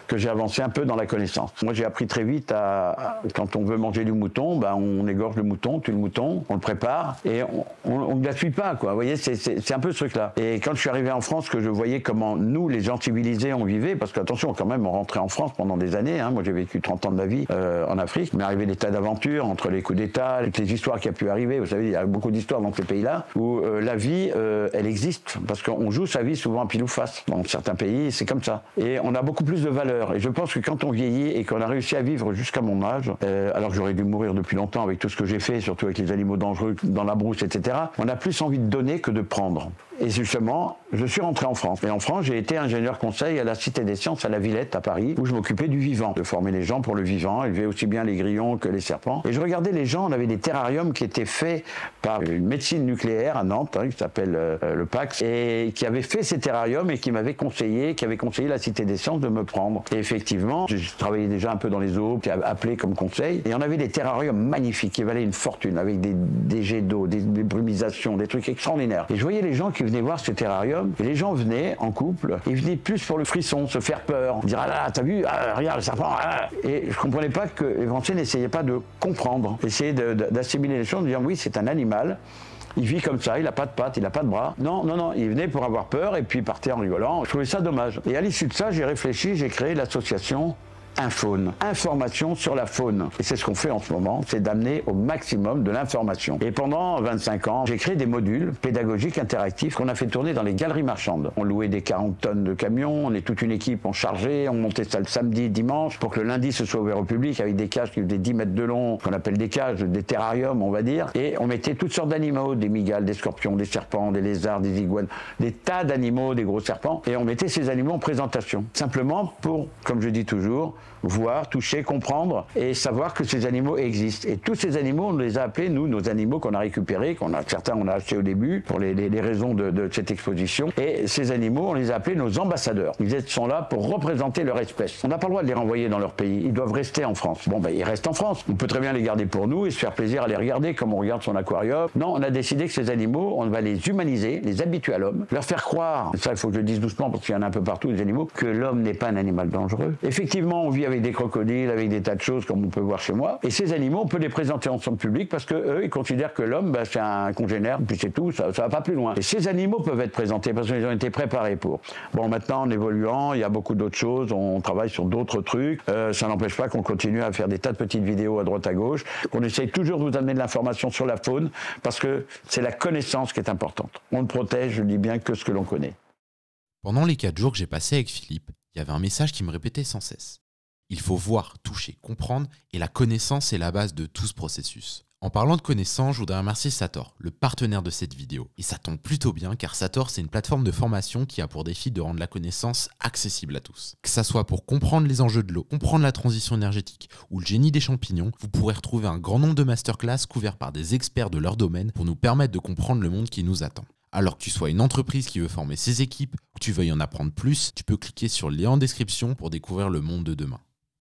que j'ai avancé un peu dans la connaissance. Moi, j'ai appris très vite à, à quand on veut manger du mouton, ben, on égorge le mouton, tue le mouton, on le prépare et on ne gratuite pas, quoi. Vous voyez, c'est un peu ce truc-là. Et quand je suis arrivé en France, que je voyais comment nous, les gens civilisés, on vivait, parce qu'attention, quand même, on rentrait en France pendant des années. Hein. Moi, j'ai vécu trente ans de ma vie euh, en Afrique. Il m'est arrivé des tas d'aventures entre les coups d'État, avec les histoires qui a pu arriver. Vous savez, il y a beaucoup d'histoires dans ces pays-là où euh, la vie, euh, elle existe, parce qu'on joue sa vie souvent à pile ou face. Dans certains pays, c'est comme ça. Et on a beaucoup plus de valeur. Et je pense que quand on vieillit et qu'on a réussi à vivre jusqu'à mon âge, euh, alors que j'aurais dû mourir depuis longtemps avec tout ce que j'ai fait, surtout avec les animaux dangereux dans la brousse, et cetera, on a plus envie de donner que de prendre. Et justement, je suis rentré en France. Et en France, j'ai été ingénieur conseil à la Cité des Sciences à la Villette, à Paris, où je m'occupais du vivant, de former les gens pour le vivant, élever aussi bien les grillons que les serpents. Et je regardais les gens, on avait des terrariums qui étaient faits par une médecine nucléaire à Nantes, hein, qui s'appelle euh, le Pax, et qui avait fait ces terrariums et qui m'avait conseillé, qui avait conseillé la Cité des Sciences de me prendre. Et effectivement, je travaillais déjà un peu dans les eaux, qui avait appelé comme conseil, et on avait des terrariums magnifiques qui valaient une fortune, avec des, des jets d'eau, des, des brumisations, des trucs extraordinaires. Et je voyais les gens qui venaient voir ce terrarium, et les gens venaient en couple, ils venaient plus pour le frisson, se faire peur, dire ah là, t'as vu, ah, regarde le serpent, ah. Et je comprenais pas que Evancier n'essayait pas de comprendre, essayer d'assimiler les choses, de dire oui, c'est un animal. Il vit comme ça, il n'a pas de pattes, il n'a pas de bras. Non, non, non, il venait pour avoir peur et puis il partait en rigolant. Je trouvais ça dommage. Et à l'issue de ça, j'ai réfléchi, j'ai créé l'association Infaune, information sur la faune. Et c'est ce qu'on fait en ce moment, c'est d'amener au maximum de l'information. Et pendant vingt-cinq ans, j'ai créé des modules pédagogiques interactifs qu'on a fait tourner dans les galeries marchandes. On louait des quarante tonnes de camions, on est toute une équipe, on chargeait, on montait ça le samedi, dimanche, pour que le lundi ce soit ouvert au public avec des cages qui faisaient dix mètres de long, qu'on appelle des cages, des terrariums, on va dire. Et on mettait toutes sortes d'animaux, des mygales, des scorpions, des serpents, des lézards, des iguanes, des tas d'animaux, des gros serpents. Et on mettait ces animaux en présentation. Simplement pour, comme je dis toujours, voir, toucher, comprendre et savoir que ces animaux existent. Et tous ces animaux, on les a appelés, nous, nos animaux qu'on a récupérés, qu'on a, certains on a achetés au début pour les, les, les raisons de, de cette exposition. Et ces animaux, on les a appelés nos ambassadeurs. Ils sont là pour représenter leur espèce. On n'a pas le droit de les renvoyer dans leur pays. Ils doivent rester en France. Bon, ben, ils restent en France. On peut très bien les garder pour nous et se faire plaisir à les regarder comme on regarde son aquarium. Non, on a décidé que ces animaux, on va les humaniser, les habituer à l'homme, leur faire croire, ça il faut que je le dise doucement parce qu'il y en a un peu partout, des animaux, que l'homme n'est pas un animal dangereux. Effectivement, on vit avec des crocodiles, avec des tas de choses comme on peut voir chez moi. Et ces animaux, on peut les présenter en son public parce que eux, ils considèrent que l'homme, bah, c'est un congénère, puis c'est tout, ça, ça va pas plus loin. Et ces animaux peuvent être présentés parce qu'ils ont été préparés pour. Bon, maintenant, en évoluant, il y a beaucoup d'autres choses, on travaille sur d'autres trucs. Euh, ça n'empêche pas qu'on continue à faire des tas de petites vidéos à droite à gauche, qu'on essaye toujours de vous amener de l'information sur la faune parce que c'est la connaissance qui est importante. On ne protège, je dis bien, que ce que l'on connaît. Pendant les quatre jours que j'ai passés avec Philippe, il y avait un message qui me répétait sans cesse. Il faut voir, toucher, comprendre, et la connaissance est la base de tout ce processus. En parlant de connaissance, je voudrais remercier Sator, le partenaire de cette vidéo. Et ça tombe plutôt bien car Sator, c'est une plateforme de formation qui a pour défi de rendre la connaissance accessible à tous. Que ça soit pour comprendre les enjeux de l'eau, comprendre la transition énergétique ou le génie des champignons, vous pourrez retrouver un grand nombre de masterclass couverts par des experts de leur domaine pour nous permettre de comprendre le monde qui nous attend. Alors que tu sois une entreprise qui veut former ses équipes ou que tu veuilles en apprendre plus, tu peux cliquer sur le lien en description pour découvrir le monde de demain.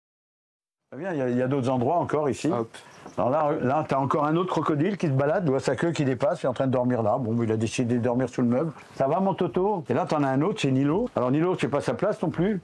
Il y a, y a d'autres endroits encore ici. Hop. Alors là, là tu as encore un autre crocodile qui se balade, tu vois sa queue qui dépasse, il est en train de dormir là. Bon, il a décidé de dormir sous le meuble. Ça va mon Toto? Et là, tu en as un autre, c'est Nilo. Alors Nilo, c'est pas sa place non plus.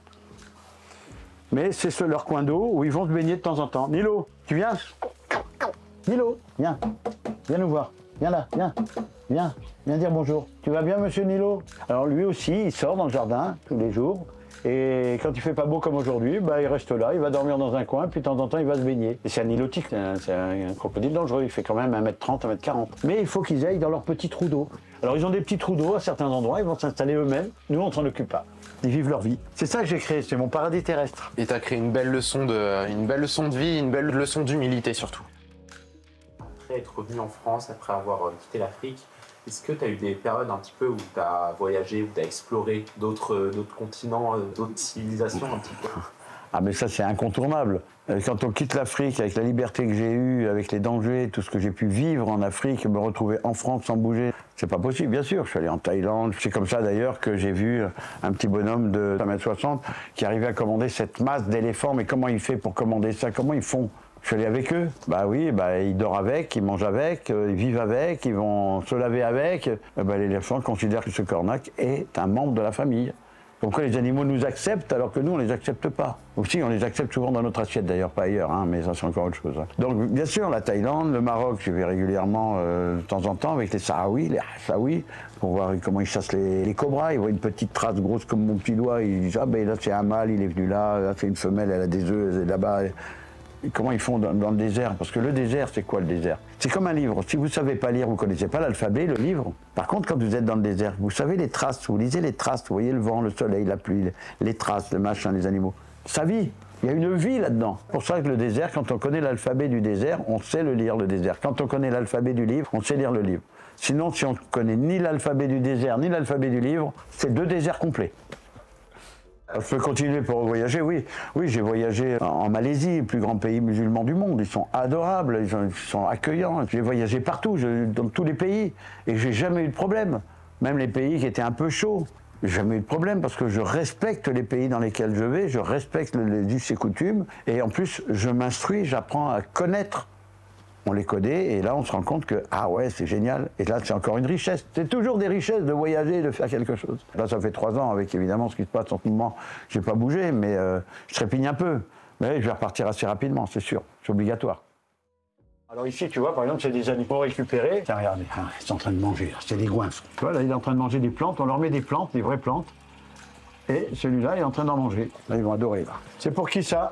Mais c'est ce, leur coin d'eau où ils vont se baigner de temps en temps. Nilo, tu viens? Nilo, viens. Viens nous voir. Viens là, viens. Viens. Viens dire bonjour. Tu vas bien, monsieur Nilo? Alors lui aussi, il sort dans le jardin tous les jours. Et quand il fait pas beau comme aujourd'hui, bah, il reste là, il va dormir dans un coin, puis de temps en temps il va se baigner. Et c'est un nilotique, c'est un, un crocodile dangereux, il fait quand même un mètre trente, un mètre quarante. Mais il faut qu'ils aillent dans leur petit trou d'eau. Alors ils ont des petits trous d'eau à certains endroits, ils vont s'installer eux-mêmes, nous on s'en occupe pas. Ils vivent leur vie. C'est ça que j'ai créé, c'est mon paradis terrestre. Et t'as créé une belle leçon de, une belle leçon de vie, une belle leçon d'humilité surtout. Après être revenu en France, après avoir quitté l'Afrique, est-ce que tu as eu des périodes un petit peu où tu as voyagé, où tu as exploré d'autres continents, d'autres civilisations un petit peu? Ah mais ça c'est incontournable. Quand on quitte l'Afrique avec la liberté que j'ai eue, avec les dangers, tout ce que j'ai pu vivre en Afrique, me retrouver en France sans bouger, c'est pas possible, bien sûr. Je suis allé en Thaïlande, c'est comme ça d'ailleurs que j'ai vu un petit bonhomme de un mètre soixante qui arrivait à commander cette masse d'éléphants. Mais comment il fait pour commander ça? Comment ils font? Je suis allé avec eux. Bah oui, bah, ils dorment avec, ils mangent avec, euh, ils vivent avec, ils vont se laver avec. Euh, bah, l'éléphant considère que ce cornac est un membre de la famille. Vous Comme quoi les animaux nous acceptent alors que nous on les accepte pas. Aussi on les accepte souvent dans notre assiette d'ailleurs, pas ailleurs, hein, mais ça c'est encore autre chose. Hein. Donc bien sûr la Thaïlande, le Maroc, je vais régulièrement euh, de temps en temps avec les Sahraouis, les Sahraouis, pour voir comment ils chassent les, les cobras. Ils voient une petite trace grosse comme mon petit doigt, ils disent ah ben là c'est un mâle, il est venu là, là c'est une femelle, elle a des œufs, elle est là-bas. Comment ils font dans, dans le désert? Parce que le désert, c'est quoi le désert? C'est comme un livre. Si vous ne savez pas lire, vous ne connaissez pas l'alphabet, le livre. Par contre, quand vous êtes dans le désert, vous savez les traces, vous lisez les traces, vous voyez le vent, le soleil, la pluie, les traces, le machin, les animaux. Ça vit. Il y a une vie là-dedans. C'est pour ça que le désert, quand on connaît l'alphabet du désert, on sait le lire, le désert. Quand on connaît l'alphabet du livre, on sait lire le livre. Sinon, si on ne connaît ni l'alphabet du désert, ni l'alphabet du livre, c'est deux déserts complets. Je peux continuer pour voyager, oui. Oui, j'ai voyagé en Malaisie, le plus grand pays musulman du monde. Ils sont adorables, ils sont, ils sont accueillants. J'ai voyagé partout, je, dans tous les pays, et j'ai jamais eu de problème. Même les pays qui étaient un peu chauds, j'ai jamais eu de problème parce que je respecte les pays dans lesquels je vais, je respecte les us et coutumes, et en plus, je m'instruis, j'apprends à connaître. On les connaît, et là on se rend compte que, ah ouais, c'est génial, et là c'est encore une richesse. C'est toujours des richesses de voyager, de faire quelque chose. Là ça fait trois ans, avec évidemment ce qui se passe en ce moment, j'ai pas bougé, mais euh, je trépigne un peu. Mais je vais repartir assez rapidement, c'est sûr, c'est obligatoire. Alors ici, tu vois, par exemple, c'est des animaux récupérés. Tiens, regarde, ils sont en train de manger, c'est des goinfres. Tu vois, là il est en train de manger des plantes, on leur met des plantes, des vraies plantes, et celui-là est en train d'en manger. Là ils vont adorer, là. C'est pour qui ça?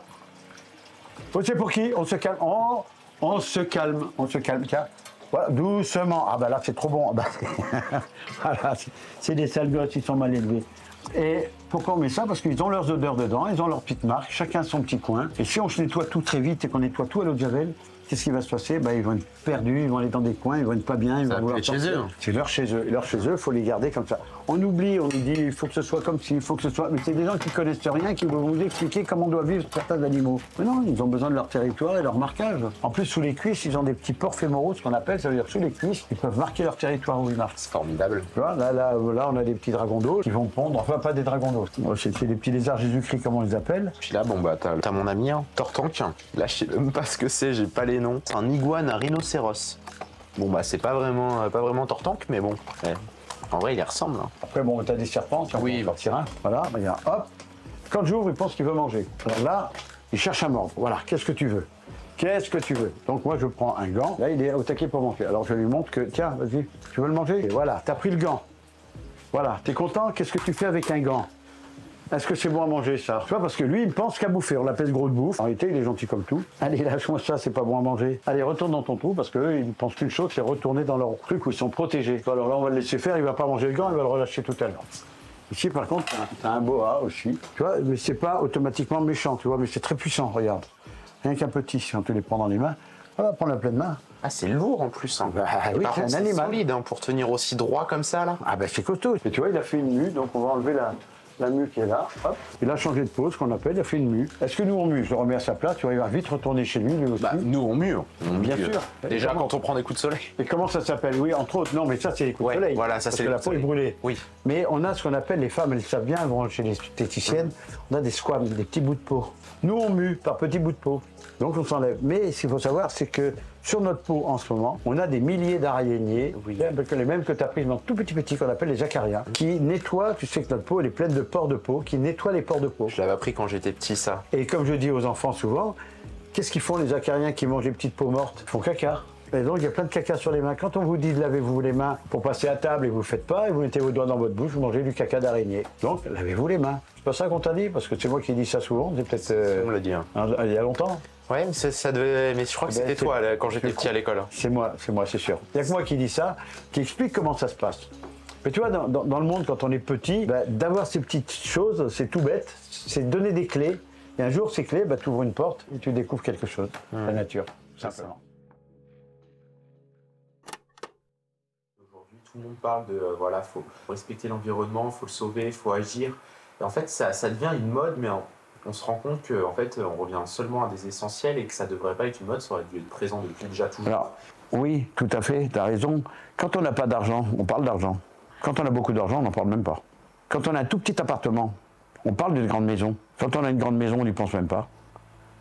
Oh, c'est pour qui? On se calme. Oh, on se calme, on se calme, tiens, voilà, doucement. Ah ben là c'est trop bon, ah ben, voilà, c'est des sales gosses, ils sont mal élevés. Et pourquoi on met ça? Parce qu'ils ont leurs odeurs dedans, ils ont leurs petites marques, chacun son petit coin. Et si on se nettoie tout très vite et qu'on nettoie tout à l'eau de javel, qu'est-ce qui va se passer? Ben, ils vont être perdus, ils vont aller dans des coins, ils vont être pas bien, ils ça vont vouloir être chez eux. C'est leur chez eux. Leur chez eux, il faut les garder comme ça. On oublie, on nous dit il faut que ce soit comme ci, il faut que ce soit. Mais c'est des gens qui connaissent rien, qui vont vous expliquer comment doivent vivre certains animaux. Mais non, ils ont besoin de leur territoire et leur marquage. En plus, sous les cuisses, ils ont des petits pores fémoraux, ce qu'on appelle, ça veut dire sous les cuisses, ils peuvent marquer leur territoire où ils marchent. C'est formidable. Tu vois, là, là, là, on a des petits dragons d'eau qui vont pondre, enfin pas des dragons d'eau. C'est des petits lézards Jésus-Christ, comme on les appelle. Puis là, bon bah t'as, t'as mon ami, hein, Tortank. Là, je sais même pas ce que c'est, j'ai pas les noms. C'est un iguane, un rhinocéros. Bon bah c'est pas vraiment, pas vraiment Tortank, mais bon. Ouais. En vrai, il y ressemble. Hein. Après, bon, t'as des serpents, tu oui, en partir un. Voilà, ben, hop. Quand j'ouvre, il pense qu'il veut manger. Alors là, il cherche à mordre. Voilà, qu'est-ce que tu veux? Qu'est-ce que tu veux? Donc moi, je prends un gant. Là, il est au taquet pour manger. Alors je lui montre que, tiens, vas-y, tu veux le manger? Et voilà, t'as pris le gant. Voilà, t'es content? Qu'est-ce que tu fais avec un gant? Est-ce que c'est bon à manger, ça? Tu vois, parce que lui, il ne pense qu'à bouffer. On l'appelle gros de bouffe. En réalité, il est gentil comme tout. Allez, lâche-moi ça, c'est pas bon à manger. Allez, retourne dans ton trou, parce qu'eux, ils ne pensent qu'une chose, c'est retourner dans leur truc où ils sont protégés. Alors là, on va le laisser faire, il va pas manger le gant, il va le relâcher tout à l'heure. Ici, par contre, t'as un boa aussi. Tu vois, mais c'est pas automatiquement méchant, tu vois, mais c'est très puissant, regarde. Rien qu'un petit, si on te les prend dans les mains, on va prendre la pleine main. Ah, c'est lourd en plus. Hein. Bah, oui, c'est un animal. Solide hein, pour tenir aussi droit comme ça, là. Ah ben c'est costaud. Et tu vois, il a fait une mue, donc on va enlever la... La mue qui est là, hop, il a changé de pose, qu'on appelle, il a fait une mue. Est-ce que nous on mue? Je le remets à sa place, tu vois, il va vite retourner chez lui, lui aussi. Bah, nous on mue. On Bien mue. sûr. Déjà comment... quand on prend des coups de soleil. Et comment ça s'appelle? Oui, entre autres, non, mais ça c'est les coups ouais, de soleil. Voilà, ça c'est la peau est brûlée. Oui. Mais on a ce qu'on appelle, les femmes, elles savent bien, elles vont chez les esthéticiennes, on a des squames, des petits bouts de peau. Nous on mue par petits bouts de peau. Donc on s'enlève. Mais ce qu'il faut savoir, c'est que sur notre peau en ce moment, on a des milliers d'araignées, oui. les mêmes que tu as prises dans tout petit petit qu'on appelle les acariens, qui nettoient, tu sais que notre peau elle est pleine de pores de peau, qui nettoient les pores de peau. Je l'avais appris quand j'étais petit ça. Et comme je dis aux enfants souvent, qu'est-ce qu'ils font les acariens qui mangent les petites peaux mortes? Ils font caca. Et donc il y a plein de caca sur les mains. Quand on vous dit de lavez-vous les mains pour passer à table et vous ne le faites pas, et vous mettez vos doigts dans votre bouche, vous mangez du caca d'araignée. Donc lavez-vous les mains. C'est pas ça qu'on t'a dit? Parce que c'est moi qui dis ça souvent, c'est peut-être... Euh, on l'a dit. Hein. Il y a longtemps. Ouais, mais ça devait. Mais je crois que c'était toi là, quand j'étais petit à l'école. C'est moi, c'est moi, c'est sûr. Il n'y a que moi qui dis ça, qui explique comment ça se passe. Mais tu vois, dans, dans, dans le monde, quand on est petit, bah, d'avoir ces petites choses, c'est tout bête, c'est donner des clés. Et un jour, ces clés, bah, tu ouvres une porte et tu découvres quelque chose, mmh. la nature, simplement. Aujourd'hui, tout le monde parle de, euh, voilà, faut respecter l'environnement, faut le sauver, faut agir. Et en fait, ça, ça devient une mode, mais en, on se rend compte qu'en fait, on revient seulement à des essentiels et que ça ne devrait pas être une mode, ça aurait dû être présent depuis déjà toujours. Alors, oui, tout à fait, tu as raison. Quand on n'a pas d'argent, on parle d'argent. Quand on a beaucoup d'argent, on n'en parle même pas. Quand on a un tout petit appartement, on parle d'une grande maison. Quand on a une grande maison, on n'y pense même pas.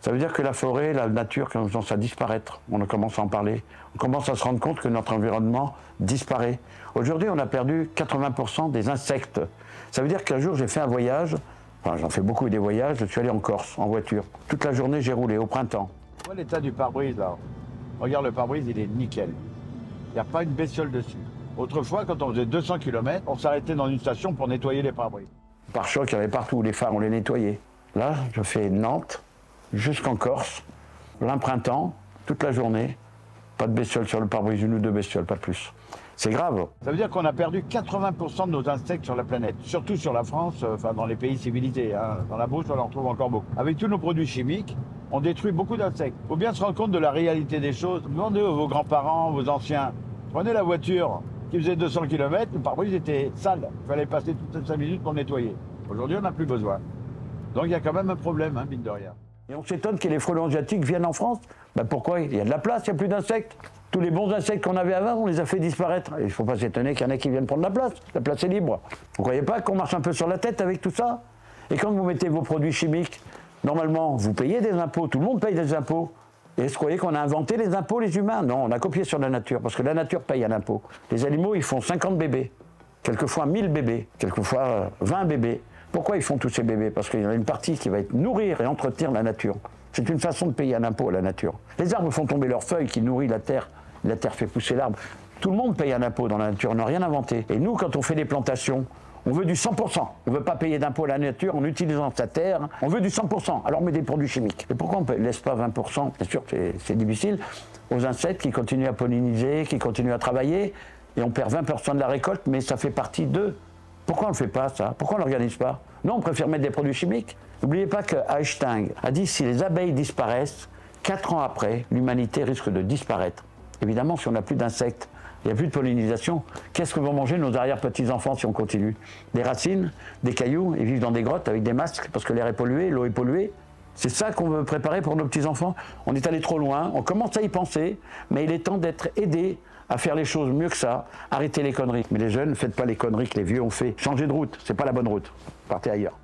Ça veut dire que la forêt, la nature commence à disparaître. On commence à en parler. On commence à se rendre compte que notre environnement disparaît. Aujourd'hui, on a perdu quatre-vingts pour cent des insectes. Ça veut dire qu'un jour, j'ai fait un voyage. Enfin, j'en fais beaucoup des voyages. Je suis allé en Corse, en voiture. Toute la journée, j'ai roulé, au printemps. Tu vois l'état du pare-brise, là. Regarde, le pare-brise, il est nickel. Il n'y a pas une bestiole dessus. Autrefois, quand on faisait deux cents kilomètres, on s'arrêtait dans une station pour nettoyer les pare-brises. Pare-chocs, il y avait partout. Les phares, on les nettoyait. Là, je fais Nantes, jusqu'en Corse, plein printemps, toute la journée, pas de bestioles sur le pare-brise, une ou deux bestioles, pas plus. C'est grave. Ça veut dire qu'on a perdu quatre-vingts pour cent de nos insectes sur la planète, surtout sur la France, enfin euh, dans les pays civilisés. Hein. Dans la brousse, on en retrouve encore beaucoup. Avec tous nos produits chimiques, on détruit beaucoup d'insectes. Il faut bien se rendre compte de la réalité des choses. Demandez à vos grands-parents, vos anciens, prenez la voiture qui faisait deux cents kilomètres, le pare-brise était sale. Il fallait passer toutes cinq minutes pour le nettoyer. Aujourd'hui, on n'a plus besoin. Donc il y a quand même un problème, hein, mine de rien. Et on s'étonne que les frelons asiatiques viennent en France. Ben pourquoi? Il y a de la place, il n'y a plus d'insectes. Tous les bons insectes qu'on avait avant, on les a fait disparaître. Et il ne faut pas s'étonner qu'il y en ait qui viennent prendre la place. La place est libre. Vous ne croyez pas qu'on marche un peu sur la tête avec tout ça? Et quand vous mettez vos produits chimiques, normalement, vous payez des impôts. Tout le monde paye des impôts. Et est-ce que vous croyez qu'on a inventé les impôts, les humains? Non, on a copié sur la nature. Parce que la nature paye un impôt. Les animaux, ils font cinquante bébés. Quelquefois mille bébés. Quelquefois vingt bébés. Pourquoi ils font tous ces bébés? Parce qu'il y en a une partie qui va être nourrir et entretenir la nature. C'est une façon de payer un impôt à la nature. Les arbres font tomber leurs feuilles qui nourrissent la terre. La terre fait pousser l'arbre. Tout le monde paye un impôt dans la nature, on n'a rien inventé. Et nous, quand on fait des plantations, on veut du cent pour cent. On ne veut pas payer d'impôt à la nature en utilisant sa terre. On veut du cent pour cent. Alors on met des produits chimiques. Et pourquoi on ne laisse pas vingt pour cent? Bien sûr, c'est difficile. Aux insectes qui continuent à polliniser, qui continuent à travailler. Et on perd vingt pour cent de la récolte, mais ça fait partie d'eux. Pourquoi on ne le fait pas, ça? Pourquoi on ne l'organise pas? Non, on préfère mettre des produits chimiques. N'oubliez pas que Einstein a dit que si les abeilles disparaissent, quatre ans après, l'humanité risque de disparaître. Évidemment, si on n'a plus d'insectes, il n'y a plus de pollinisation, qu'est-ce que vont manger nos arrière-petits-enfants si on continue? Des racines, des cailloux, ils vivent dans des grottes avec des masques parce que l'air est pollué, l'eau est polluée. C'est ça qu'on veut préparer pour nos petits-enfants. On est allé trop loin, on commence à y penser, mais il est temps d'être aidé à faire les choses mieux que ça, arrêter les conneries. Mais les jeunes, ne faites pas les conneries que les vieux ont fait. Changez de route, c'est pas la bonne route. Partez ailleurs.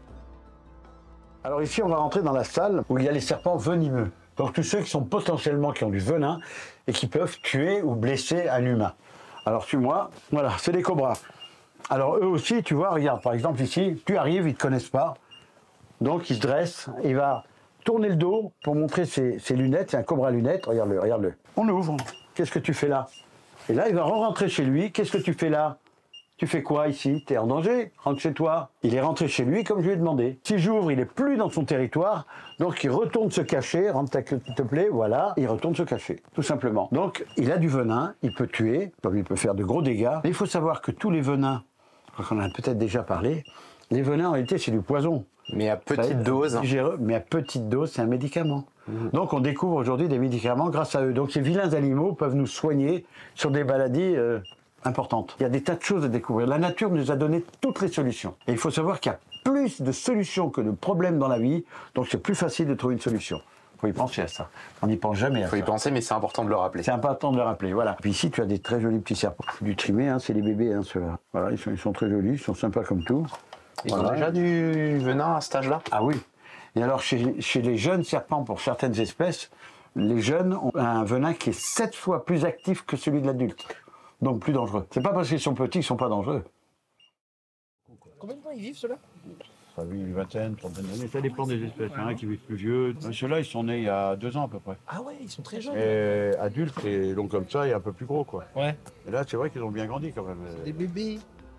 Alors ici, on va rentrer dans la salle où il y a les serpents venimeux. Donc tous ceux qui sont potentiellement, qui ont du venin et qui peuvent tuer ou blesser un humain. Alors suis-moi, voilà, c'est des cobras. Alors eux aussi, tu vois, regarde, par exemple ici, tu arrives, ils ne te connaissent pas. Donc il se dresse, il va tourner le dos pour montrer ses, ses lunettes, c'est un cobra lunettes, regarde-le, regarde-le. On ouvre, qu'est-ce que tu fais là? Et là, il va re-rentrer chez lui, qu'est-ce que tu fais là? Tu fais quoi ici? T'es en danger? Rentre chez toi. Il est rentré chez lui comme je lui ai demandé. Si j'ouvre, il n'est plus dans son territoire, donc il retourne se cacher. Rentre, s'il te plaît, voilà. Il retourne se cacher, tout simplement. Donc, il a du venin, il peut tuer, comme il peut faire de gros dégâts. Mais il faut savoir que tous les venins, je crois qu'on en a peut-être déjà parlé, les venins, en réalité, c'est du poison. Mais à petite dose. Mais à petite dose, c'est un médicament. Mmh. Donc, on découvre aujourd'hui des médicaments grâce à eux. Donc, ces vilains animaux peuvent nous soigner sur des maladies Euh, importante. Il y a des tas de choses à découvrir. La nature nous a donné toutes les solutions. Et il faut savoir qu'il y a plus de solutions que de problèmes dans la vie, donc c'est plus facile de trouver une solution. Il faut y penser à ça. On n'y pense jamais à ça. Il faut y penser, mais c'est important de le rappeler. C'est important de le rappeler, voilà. Puis ici, tu as des très jolis petits serpents. Du trimé, hein, c'est les bébés, hein, ceux-là. Voilà, ils sont, ils sont très jolis, ils sont sympas comme tout. Ils voilà. ont déjà du venin à cet âge-là? Ah oui. Et alors, chez, chez les jeunes serpents, pour certaines espèces, les jeunes ont un venin qui est sept fois plus actif que celui de l'adulte. Donc plus dangereux. C'est pas parce qu'ils sont petits qu'ils sont pas dangereux. Combien de temps ils vivent ceux-là? Ça vit une vingtaine, trentaine d'années. Ça dépend des espèces. Il y en a qui vivent plus vieux. Ceux-là, ils sont nés il y a deux ans à peu près. Ah ouais, ils sont très jeunes. Et adultes et longs comme ça et un peu plus gros quoi. Ouais. Et là, c'est vrai qu'ils ont bien grandi quand même. Des bébés.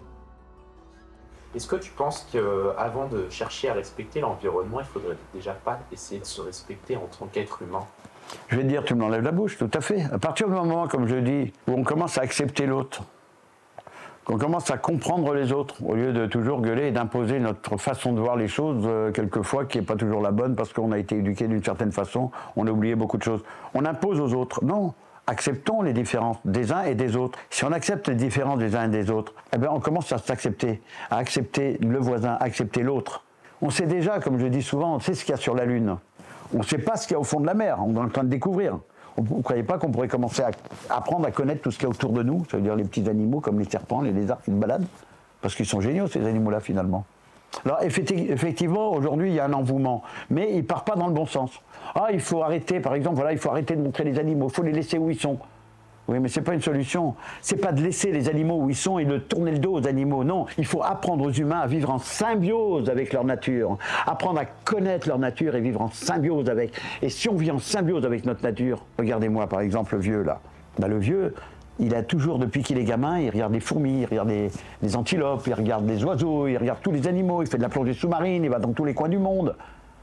Est-ce que tu penses qu'avant de chercher à respecter l'environnement, il faudrait déjà pas essayer de se respecter en tant qu'être humain? Je vais te dire, tu me l'enlèves la bouche, tout à fait. À partir du moment, comme je dis, où on commence à accepter l'autre, qu'on commence à comprendre les autres, au lieu de toujours gueuler et d'imposer notre façon de voir les choses, euh, quelquefois qui n'est pas toujours la bonne parce qu'on a été éduqué d'une certaine façon, on a oublié beaucoup de choses. On impose aux autres. Non, acceptons les différences des uns et des autres. Si on accepte les différences des uns et des autres, eh bien on commence à s'accepter, à accepter le voisin, à accepter l'autre. On sait déjà, comme je dis souvent, on sait ce qu'il y a sur la Lune. On ne sait pas ce qu'il y a au fond de la mer, on est en train de découvrir. Vous ne croyez pas qu'on pourrait commencer à apprendre à connaître tout ce qu'il y a autour de nous, c'est-à-dire les petits animaux comme les serpents, les lézards qui se baladent? Parce qu'ils sont géniaux ces animaux-là finalement. Alors effectivement, aujourd'hui, il y a un engouement, mais il ne part pas dans le bon sens. Ah, il faut arrêter, par exemple, voilà, il faut arrêter de montrer les animaux, il faut les laisser où ils sont. Oui, mais ce n'est pas une solution. Ce n'est pas de laisser les animaux où ils sont et de tourner le dos aux animaux. Non, il faut apprendre aux humains à vivre en symbiose avec leur nature. Apprendre à connaître leur nature et vivre en symbiose avec. Et si on vit en symbiose avec notre nature, regardez-moi par exemple le vieux là. Ben, le vieux, il a toujours, depuis qu'il est gamin, il regarde les fourmis, il regarde les, les antilopes, il regarde les oiseaux, il regarde tous les animaux, il fait de la plongée sous-marine, il va dans tous les coins du monde.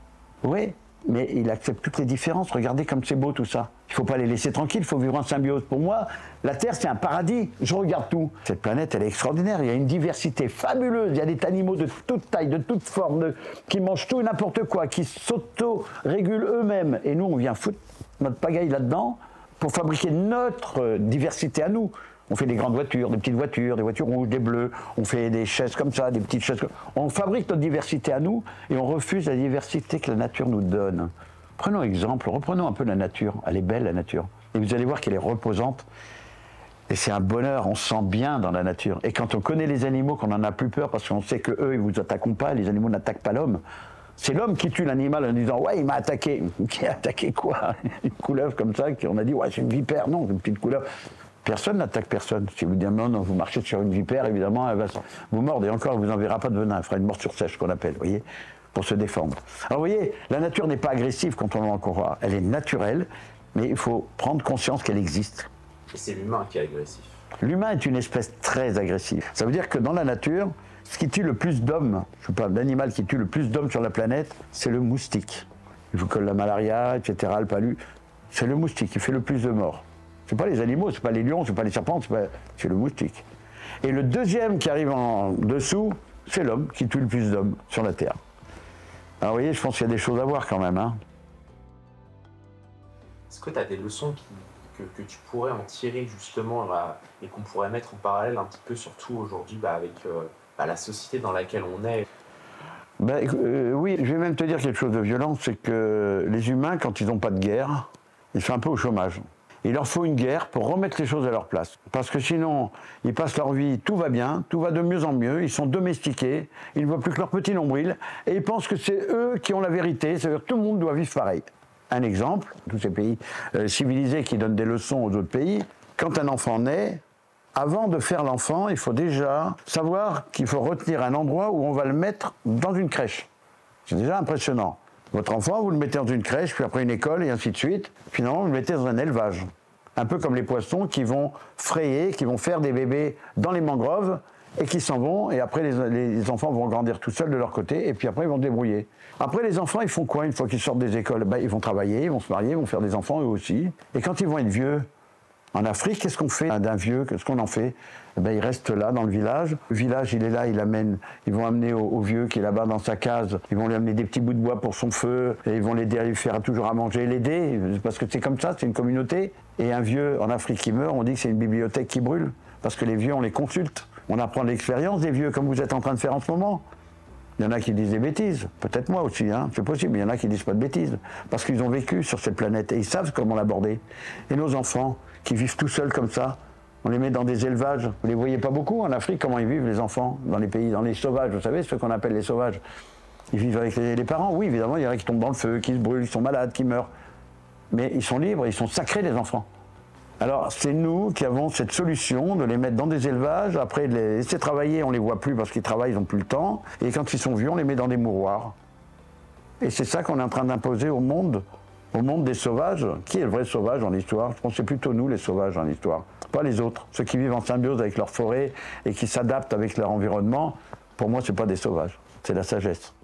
Oui. Mais il accepte toutes les différences. Regardez comme c'est beau tout ça. Il ne faut pas les laisser tranquilles, il faut vivre en symbiose. Pour moi, la Terre, c'est un paradis. Je regarde tout. Cette planète, elle est extraordinaire. Il y a une diversité fabuleuse. Il y a des animaux de toute taille, de toute forme, de... qui mangent tout et n'importe quoi, qui s'auto-régulent eux-mêmes. Et nous, on vient foutre notre pagaille là-dedans pour fabriquer notre diversité à nous. On fait des grandes voitures, des petites voitures, des voitures rouges, des bleues. On fait des chaises comme ça, des petites chaises comme... On fabrique notre diversité à nous et on refuse la diversité que la nature nous donne. Prenons exemple, reprenons un peu la nature. Elle est belle, la nature. Et vous allez voir qu'elle est reposante. Et c'est un bonheur, on se sent bien dans la nature. Et quand on connaît les animaux, qu'on n'en a plus peur parce qu'on sait qu'eux, ils ne vous attaqueront pas, les animaux n'attaquent pas l'homme. C'est l'homme qui tue l'animal en disant « Ouais, il m'a attaqué ». Qui a attaqué quoi? Une couleuvre comme ça, on a dit « Ouais, c'est une vipère ». Non, c'est une petite couleuvre. Personne n'attaque personne. Si vous dites non, non, vous marchez sur une vipère, évidemment, elle va vous mordre. Et encore, elle ne vous enverra pas de venin. Elle fera une morsure sèche, qu'on appelle, vous voyez, pour se défendre. Alors, vous voyez, la nature n'est pas agressive quand on en croit. Elle est naturelle, mais il faut prendre conscience qu'elle existe. Et c'est l'humain qui est agressif. L'humain est une espèce très agressive. Ça veut dire que dans la nature, ce qui tue le plus d'hommes, je ne sais pas, l'animal qui tue le plus d'hommes sur la planète, c'est le moustique. Il vous colle la malaria, et cetera, le palu. C'est le moustique qui fait le plus de morts. Ce n'est pas les animaux, ce n'est pas les lions, ce n'est pas les serpents, c'est, pas... c'est le moustique. Et le deuxième qui arrive en dessous, c'est l'homme qui tue le plus d'hommes sur la Terre. Alors vous voyez, je pense qu'il y a des choses à voir quand même. Hein. Est-ce que tu as des leçons qui, que, que tu pourrais en tirer justement là, et qu'on pourrait mettre en parallèle un petit peu, surtout aujourd'hui bah, avec euh, bah, la société dans laquelle on est? Ben, euh, oui, je vais même te dire quelque chose de violent, c'est que les humains, quand ils n'ont pas de guerre, ils sont un peu au chômage. Il leur faut une guerre pour remettre les choses à leur place. Parce que sinon, ils passent leur vie, tout va bien, tout va de mieux en mieux, ils sont domestiqués, ils ne voient plus que leur petit nombril, et ils pensent que c'est eux qui ont la vérité, c'est-à-dire que tout le monde doit vivre pareil. Un exemple, tous ces pays euh, civilisés qui donnent des leçons aux autres pays, quand un enfant naît, avant de faire l'enfant, il faut déjà savoir qu'il faut retenir un endroit où on va le mettre dans une crèche. C'est déjà impressionnant. Votre enfant, vous le mettez dans une crèche, puis après une école, et ainsi de suite. Finalement, vous le mettez dans un élevage. Un peu comme les poissons qui vont frayer, qui vont faire des bébés dans les mangroves, et qui s'en vont, et après les, les enfants vont grandir tout seuls de leur côté, et puis après ils vont se débrouiller. Après les enfants, ils font quoi une fois qu'ils sortent des écoles? Ben, ils vont travailler, ils vont se marier, ils vont faire des enfants eux aussi. Et quand ils vont être vieux, en Afrique, qu'est-ce qu'on fait d'un vieux? Qu'est-ce qu'on en fait? Ben, il reste là dans le village. Le village, il est là, il amène, ils vont amener au, au vieux qui est là-bas dans sa case, ils vont lui amener des petits bouts de bois pour son feu, et ils vont l'aider à lui faire toujours à manger, l'aider, parce que c'est comme ça, c'est une communauté. Et un vieux en Afrique qui meurt, on dit que c'est une bibliothèque qui brûle, parce que les vieux, on les consulte. On apprend l'expérience des vieux, comme vous êtes en train de faire en ce moment. Il y en a qui disent des bêtises, peut-être moi aussi, hein, c'est possible, mais il y en a qui disent pas de bêtises, parce qu'ils ont vécu sur cette planète et ils savent comment l'aborder. Et nos enfants, qui vivent tout seuls comme ça, on les met dans des élevages. Vous les voyez pas beaucoup en Afrique, comment ils vivent les enfants, dans les pays, dans les sauvages, vous savez, ceux qu'on appelle les sauvages. Ils vivent avec les, les parents, oui, évidemment, il y en a qui tombent dans le feu, qui se brûlent, qui sont malades, qui meurent. Mais ils sont libres, ils sont sacrés, les enfants. Alors, c'est nous qui avons cette solution de les mettre dans des élevages, après de les laisser travailler, on ne les voit plus parce qu'ils travaillent, ils n'ont plus le temps, et quand ils sont vieux, on les met dans des mouroirs. Et c'est ça qu'on est en train d'imposer au monde, au monde des sauvages. Qui est le vrai sauvage en histoire? Je pense que c'est plutôt nous les sauvages en histoire, pas les autres. Ceux qui vivent en symbiose avec leur forêt et qui s'adaptent avec leur environnement, pour moi, ce n'est pas des sauvages, c'est la sagesse.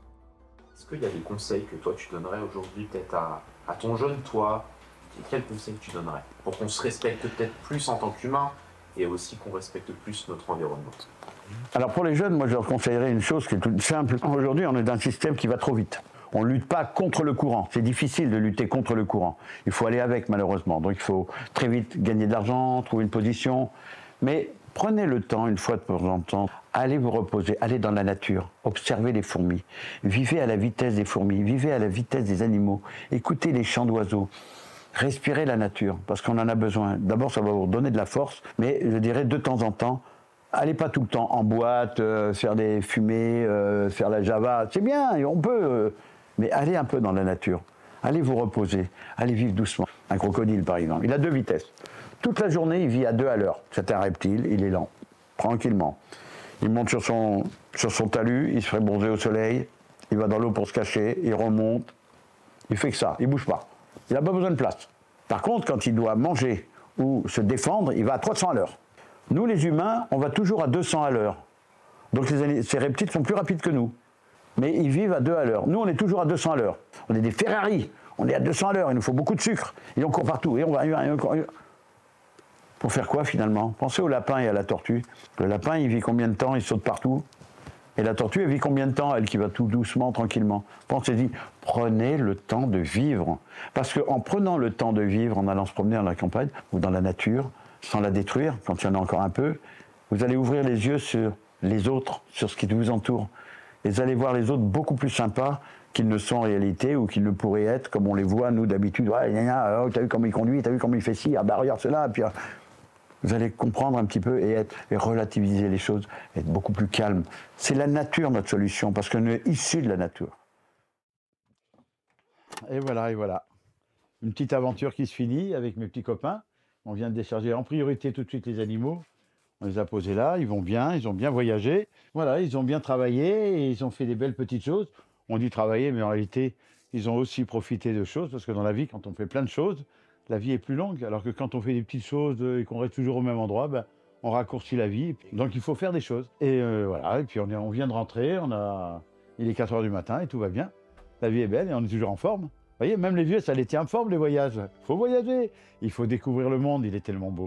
Est-ce qu'il y a des conseils que toi tu donnerais aujourd'hui peut-être à, à ton jeune toi? Quels conseils tu donnerais pour qu'on se respecte peut-être plus en tant qu'humain et aussi qu'on respecte plus notre environnement? Alors pour les jeunes, moi je leur conseillerais une chose qui est toute simple. Aujourd'hui, on est dans un système qui va trop vite. On ne lutte pas contre le courant. C'est difficile de lutter contre le courant. Il faut aller avec, malheureusement. Donc il faut très vite gagner de l'argent, trouver une position. Mais prenez le temps, une fois de temps en temps, allez vous reposer, allez dans la nature, observez les fourmis. Vivez à la vitesse des fourmis, vivez à la vitesse des animaux. Écoutez les chants d'oiseaux. Respirez la nature, parce qu'on en a besoin. D'abord, ça va vous donner de la force, mais je dirais de temps en temps, Allez pas tout le temps en boîte, euh, faire des fumées, euh, faire la java, c'est bien, on peut, euh, mais allez un peu dans la nature. Allez vous reposer, allez vivre doucement. Un crocodile par exemple, il a deux vitesses. Toute la journée, il vit à deux à l'heure. C'est un reptile, il est lent, tranquillement. Il monte sur son, sur son talus, il se fait bronzer au soleil, il va dans l'eau pour se cacher, il remonte, il fait que ça, il bouge pas. Il n'a pas besoin de place. Par contre, quand il doit manger ou se défendre, il va à trois cents à l'heure. Nous, les humains, on va toujours à deux cents à l'heure. Donc les, ces reptiles sont plus rapides que nous. Mais ils vivent à deux à l'heure. Nous, on est toujours à deux cents à l'heure. On est des Ferrari, on est à deux cents à l'heure, il nous faut beaucoup de sucre. Et on court partout, et on va... Et on court, et... Pour faire quoi finalement? Pensez au lapin et à la tortue. Le lapin, il vit combien de temps? Il saute partout. Et la tortue, elle vit combien de temps? Elle qui va tout doucement, tranquillement. Pensez-y, prenez le temps de vivre. Parce qu'en prenant le temps de vivre, en allant se promener dans la campagne ou dans la nature, sans la détruire, quand il y en a encore un peu, vous allez ouvrir les yeux sur les autres, sur ce qui vous entoure. Et vous allez voir les autres beaucoup plus sympas qu'ils ne sont en réalité ou qu'ils ne pourraient être comme on les voit, nous, d'habitude. Ouais, gna, gna, oh, t'as vu comment il conduit, t'as vu comment il fait ci, ah bah regarde cela, puis... Vous allez comprendre un petit peu et, être, et relativiser les choses, être beaucoup plus calme. C'est la nature notre solution, parce qu'on est issu de la nature. Et voilà, et voilà. Une petite aventure qui se finit avec mes petits copains. On vient de décharger en priorité tout de suite les animaux. On les a posés là, ils vont bien, ils ont bien voyagé. Voilà, ils ont bien travaillé et ils ont fait des belles petites choses. On dit travailler, mais en réalité, ils ont aussi profité de choses, parce que dans la vie, quand on fait plein de choses, la vie est plus longue, alors que quand on fait des petites choses et qu'on reste toujours au même endroit, ben, on raccourcit la vie. Donc il faut faire des choses. Et euh, voilà, et puis on, est, on vient de rentrer, on a, il est quatre heures du matin et tout va bien. La vie est belle et on est toujours en forme. Vous voyez, même les vieux, ça les tient en forme, les voyages. Il faut voyager, il faut découvrir le monde, il est tellement beau.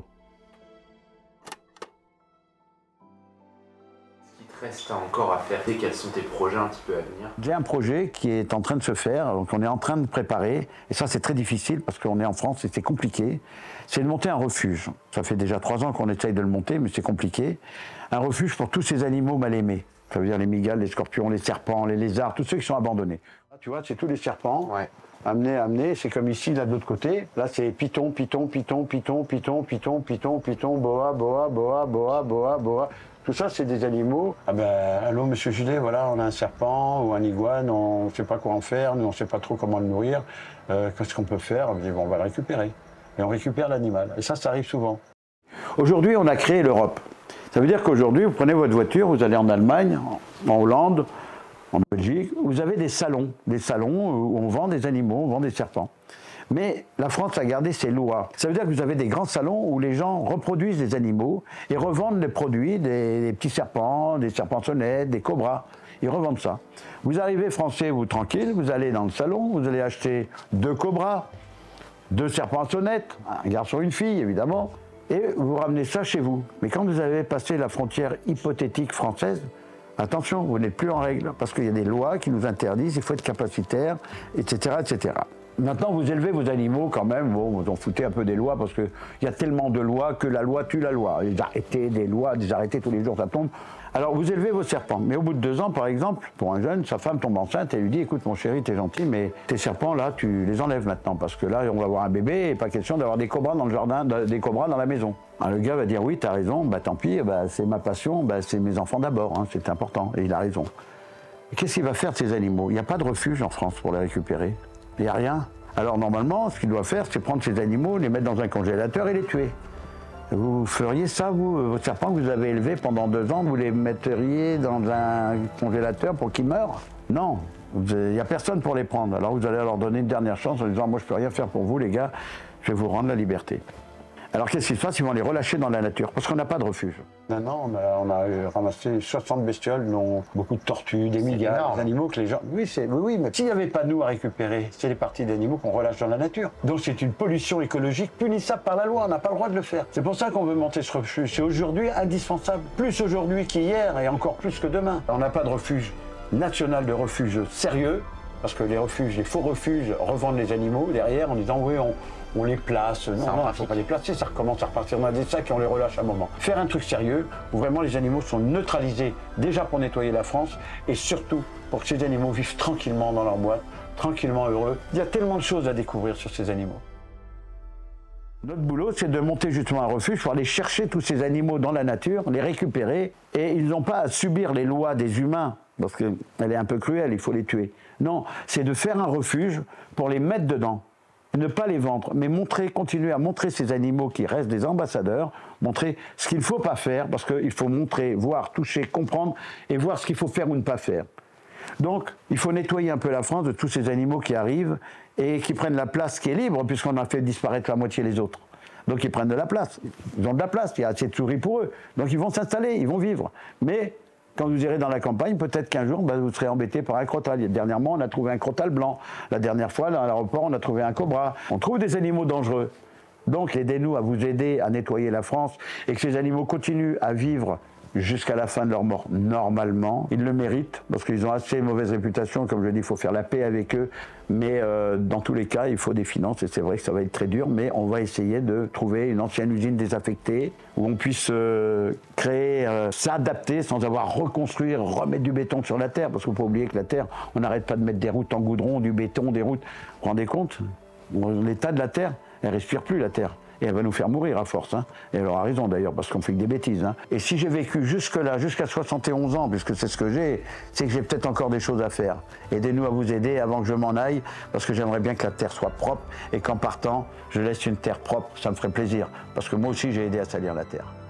Reste encore à faire. Quels sont tes projets un petit peu à venir? J'ai un projet qui est en train de se faire, donc on est en train de préparer, et ça c'est très difficile parce qu'on est en France et c'est compliqué, c'est de monter un refuge. Ça fait déjà trois ans qu'on essaye de le monter, mais c'est compliqué. Un refuge pour tous ces animaux mal aimés. Ça veut dire les migales, les scorpions, les serpents, les lézards, tous ceux qui sont abandonnés. Là, tu vois, c'est tous les serpents, Ouais. amenés, amenés, c'est comme ici, là de l'autre côté. Là c'est python, python, python, python, python, python, python, python, boa, boa, boa, boa, boa, boa. Tout ça, c'est des animaux. Ah ben, allô, monsieur Gilet, voilà, on a un serpent ou un iguane, on ne sait pas quoi en faire, nous, on ne sait pas trop comment le nourrir. Euh, Qu'est-ce qu'on peut faire? On dit, bon, on va le récupérer. Et on récupère l'animal. Et ça, ça arrive souvent. Aujourd'hui, on a créé l'Europe. Ça veut dire qu'aujourd'hui, vous prenez votre voiture, vous allez en Allemagne, en Hollande, en Belgique, vous avez des salons. Des salons où on vend des animaux, on vend des serpents. Mais la France a gardé ses lois. Ça veut dire que vous avez des grands salons où les gens reproduisent des animaux et revendent les produits, des, des petits serpents, des serpents-sonnettes, des cobras. Ils revendent ça. Vous arrivez français, vous tranquille, vous allez dans le salon, vous allez acheter deux cobras, deux serpents-sonnettes, un garçon et une fille évidemment, et vous ramenez ça chez vous. Mais quand vous avez passé la frontière hypothétique française, attention, vous n'êtes plus en règle, parce qu'il y a des lois qui nous interdisent, il faut être capacitaire, et cetera, et cetera. Maintenant, vous élevez vos animaux quand même, bon, vous en foutez un peu des lois, parce qu'il y a tellement de lois que la loi tue la loi. Des arrêtés, des lois, des arrêtés tous les jours, ça tombe. Alors, vous élevez vos serpents, mais au bout de deux ans, par exemple, pour un jeune, sa femme tombe enceinte et lui dit, écoute mon chéri, t'es gentil, mais tes serpents, là, tu les enlèves maintenant, parce que là, on va avoir un bébé, et pas question d'avoir des cobras dans le jardin, des cobras dans la maison. Alors, le gars va dire, oui, t'as raison, bah tant pis, bah, c'est ma passion, bah, c'est mes enfants d'abord, hein, c'est important, et il a raison. Qu'est-ce qu'il va faire de ces animaux? Il n'y a pas de refuge en France pour les récupérer. Il n'y a rien. Alors normalement, ce qu'il doit faire, c'est prendre ces animaux, les mettre dans un congélateur et les tuer. Vous feriez ça, vous, vos serpents que vous avez élevés pendant deux ans, vous les metteriez dans un congélateur pour qu'ils meurent? Non, il n'y a personne pour les prendre. Alors vous allez leur donner une dernière chance en disant, moi je ne peux rien faire pour vous les gars, je vais vous rendre la liberté. Alors qu'est-ce qui se passe? Ils vont les relâcher dans la nature, parce qu'on n'a pas de refuge. Maintenant, on a, on a ramassé soixante bestioles, dont beaucoup de tortues, des migales, des animaux que les gens... Oui, oui, oui, mais s'il n'y avait pas nous à récupérer, c'est les parties d'animaux qu'on relâche dans la nature. Donc c'est une pollution écologique punissable par la loi, on n'a pas le droit de le faire. C'est pour ça qu'on veut monter ce refuge. C'est aujourd'hui indispensable, plus aujourd'hui qu'hier et encore plus que demain. On n'a pas de refuge national de refuge sérieux, parce que les refuges, les faux refuges revendent les animaux derrière en disant oui, on... on les place, non, non, il ne faut pas les placer, ça recommence à repartir dans des sacs et on les relâche à un moment. Faire un truc sérieux, où vraiment les animaux sont neutralisés, déjà pour nettoyer la France, et surtout pour que ces animaux vivent tranquillement dans leur boîte, tranquillement heureux. Il y a tellement de choses à découvrir sur ces animaux. Notre boulot, c'est de monter justement un refuge pour aller chercher tous ces animaux dans la nature, les récupérer, et ils n'ont pas à subir les lois des humains, parce qu'elle est un peu cruelle, il faut les tuer. Non, c'est de faire un refuge pour les mettre dedans, ne pas les vendre, mais montrer, continuer à montrer ces animaux qui restent des ambassadeurs, montrer ce qu'il ne faut pas faire, parce qu'il faut montrer, voir, toucher, comprendre, et voir ce qu'il faut faire ou ne pas faire. Donc, il faut nettoyer un peu la France de tous ces animaux qui arrivent et qui prennent la place qui est libre, puisqu'on a fait disparaître la moitié les autres. Donc, ils prennent de la place. Ils ont de la place, il y a assez de souris pour eux. Donc, ils vont s'installer, ils vont vivre. Mais, quand vous irez dans la campagne, peut-être qu'un jour, bah, vous serez embêté par un crotale. Dernièrement, on a trouvé un crotale blanc. La dernière fois, à l'aéroport, on a trouvé un cobra. On trouve des animaux dangereux. Donc, aidez-nous à vous aider à nettoyer la France et que ces animaux continuent à vivre jusqu'à la fin de leur mort, normalement. Ils le méritent, parce qu'ils ont assez mauvaise réputation. Comme je dis, il faut faire la paix avec eux. Mais euh, dans tous les cas, il faut des finances, et c'est vrai que ça va être très dur, mais on va essayer de trouver une ancienne usine désaffectée, où on puisse euh, créer, euh, s'adapter, sans avoir à reconstruire, remettre du béton sur la terre, parce qu'il ne faut pas oublier que la terre, on n'arrête pas de mettre des routes en goudron, du béton, des routes. Vous vous rendez compte? L'état de la terre, elle ne respire plus, la terre. Et elle va nous faire mourir à force. Hein. Et elle aura raison d'ailleurs, parce qu'on fait que des bêtises. Hein. Et si j'ai vécu jusque-là, jusqu'à soixante et onze ans, puisque c'est ce que j'ai, c'est que j'ai peut-être encore des choses à faire. Aidez-nous à vous aider avant que je m'en aille, parce que j'aimerais bien que la terre soit propre, et qu'en partant, je laisse une terre propre, ça me ferait plaisir. Parce que moi aussi, j'ai aidé à salir la terre.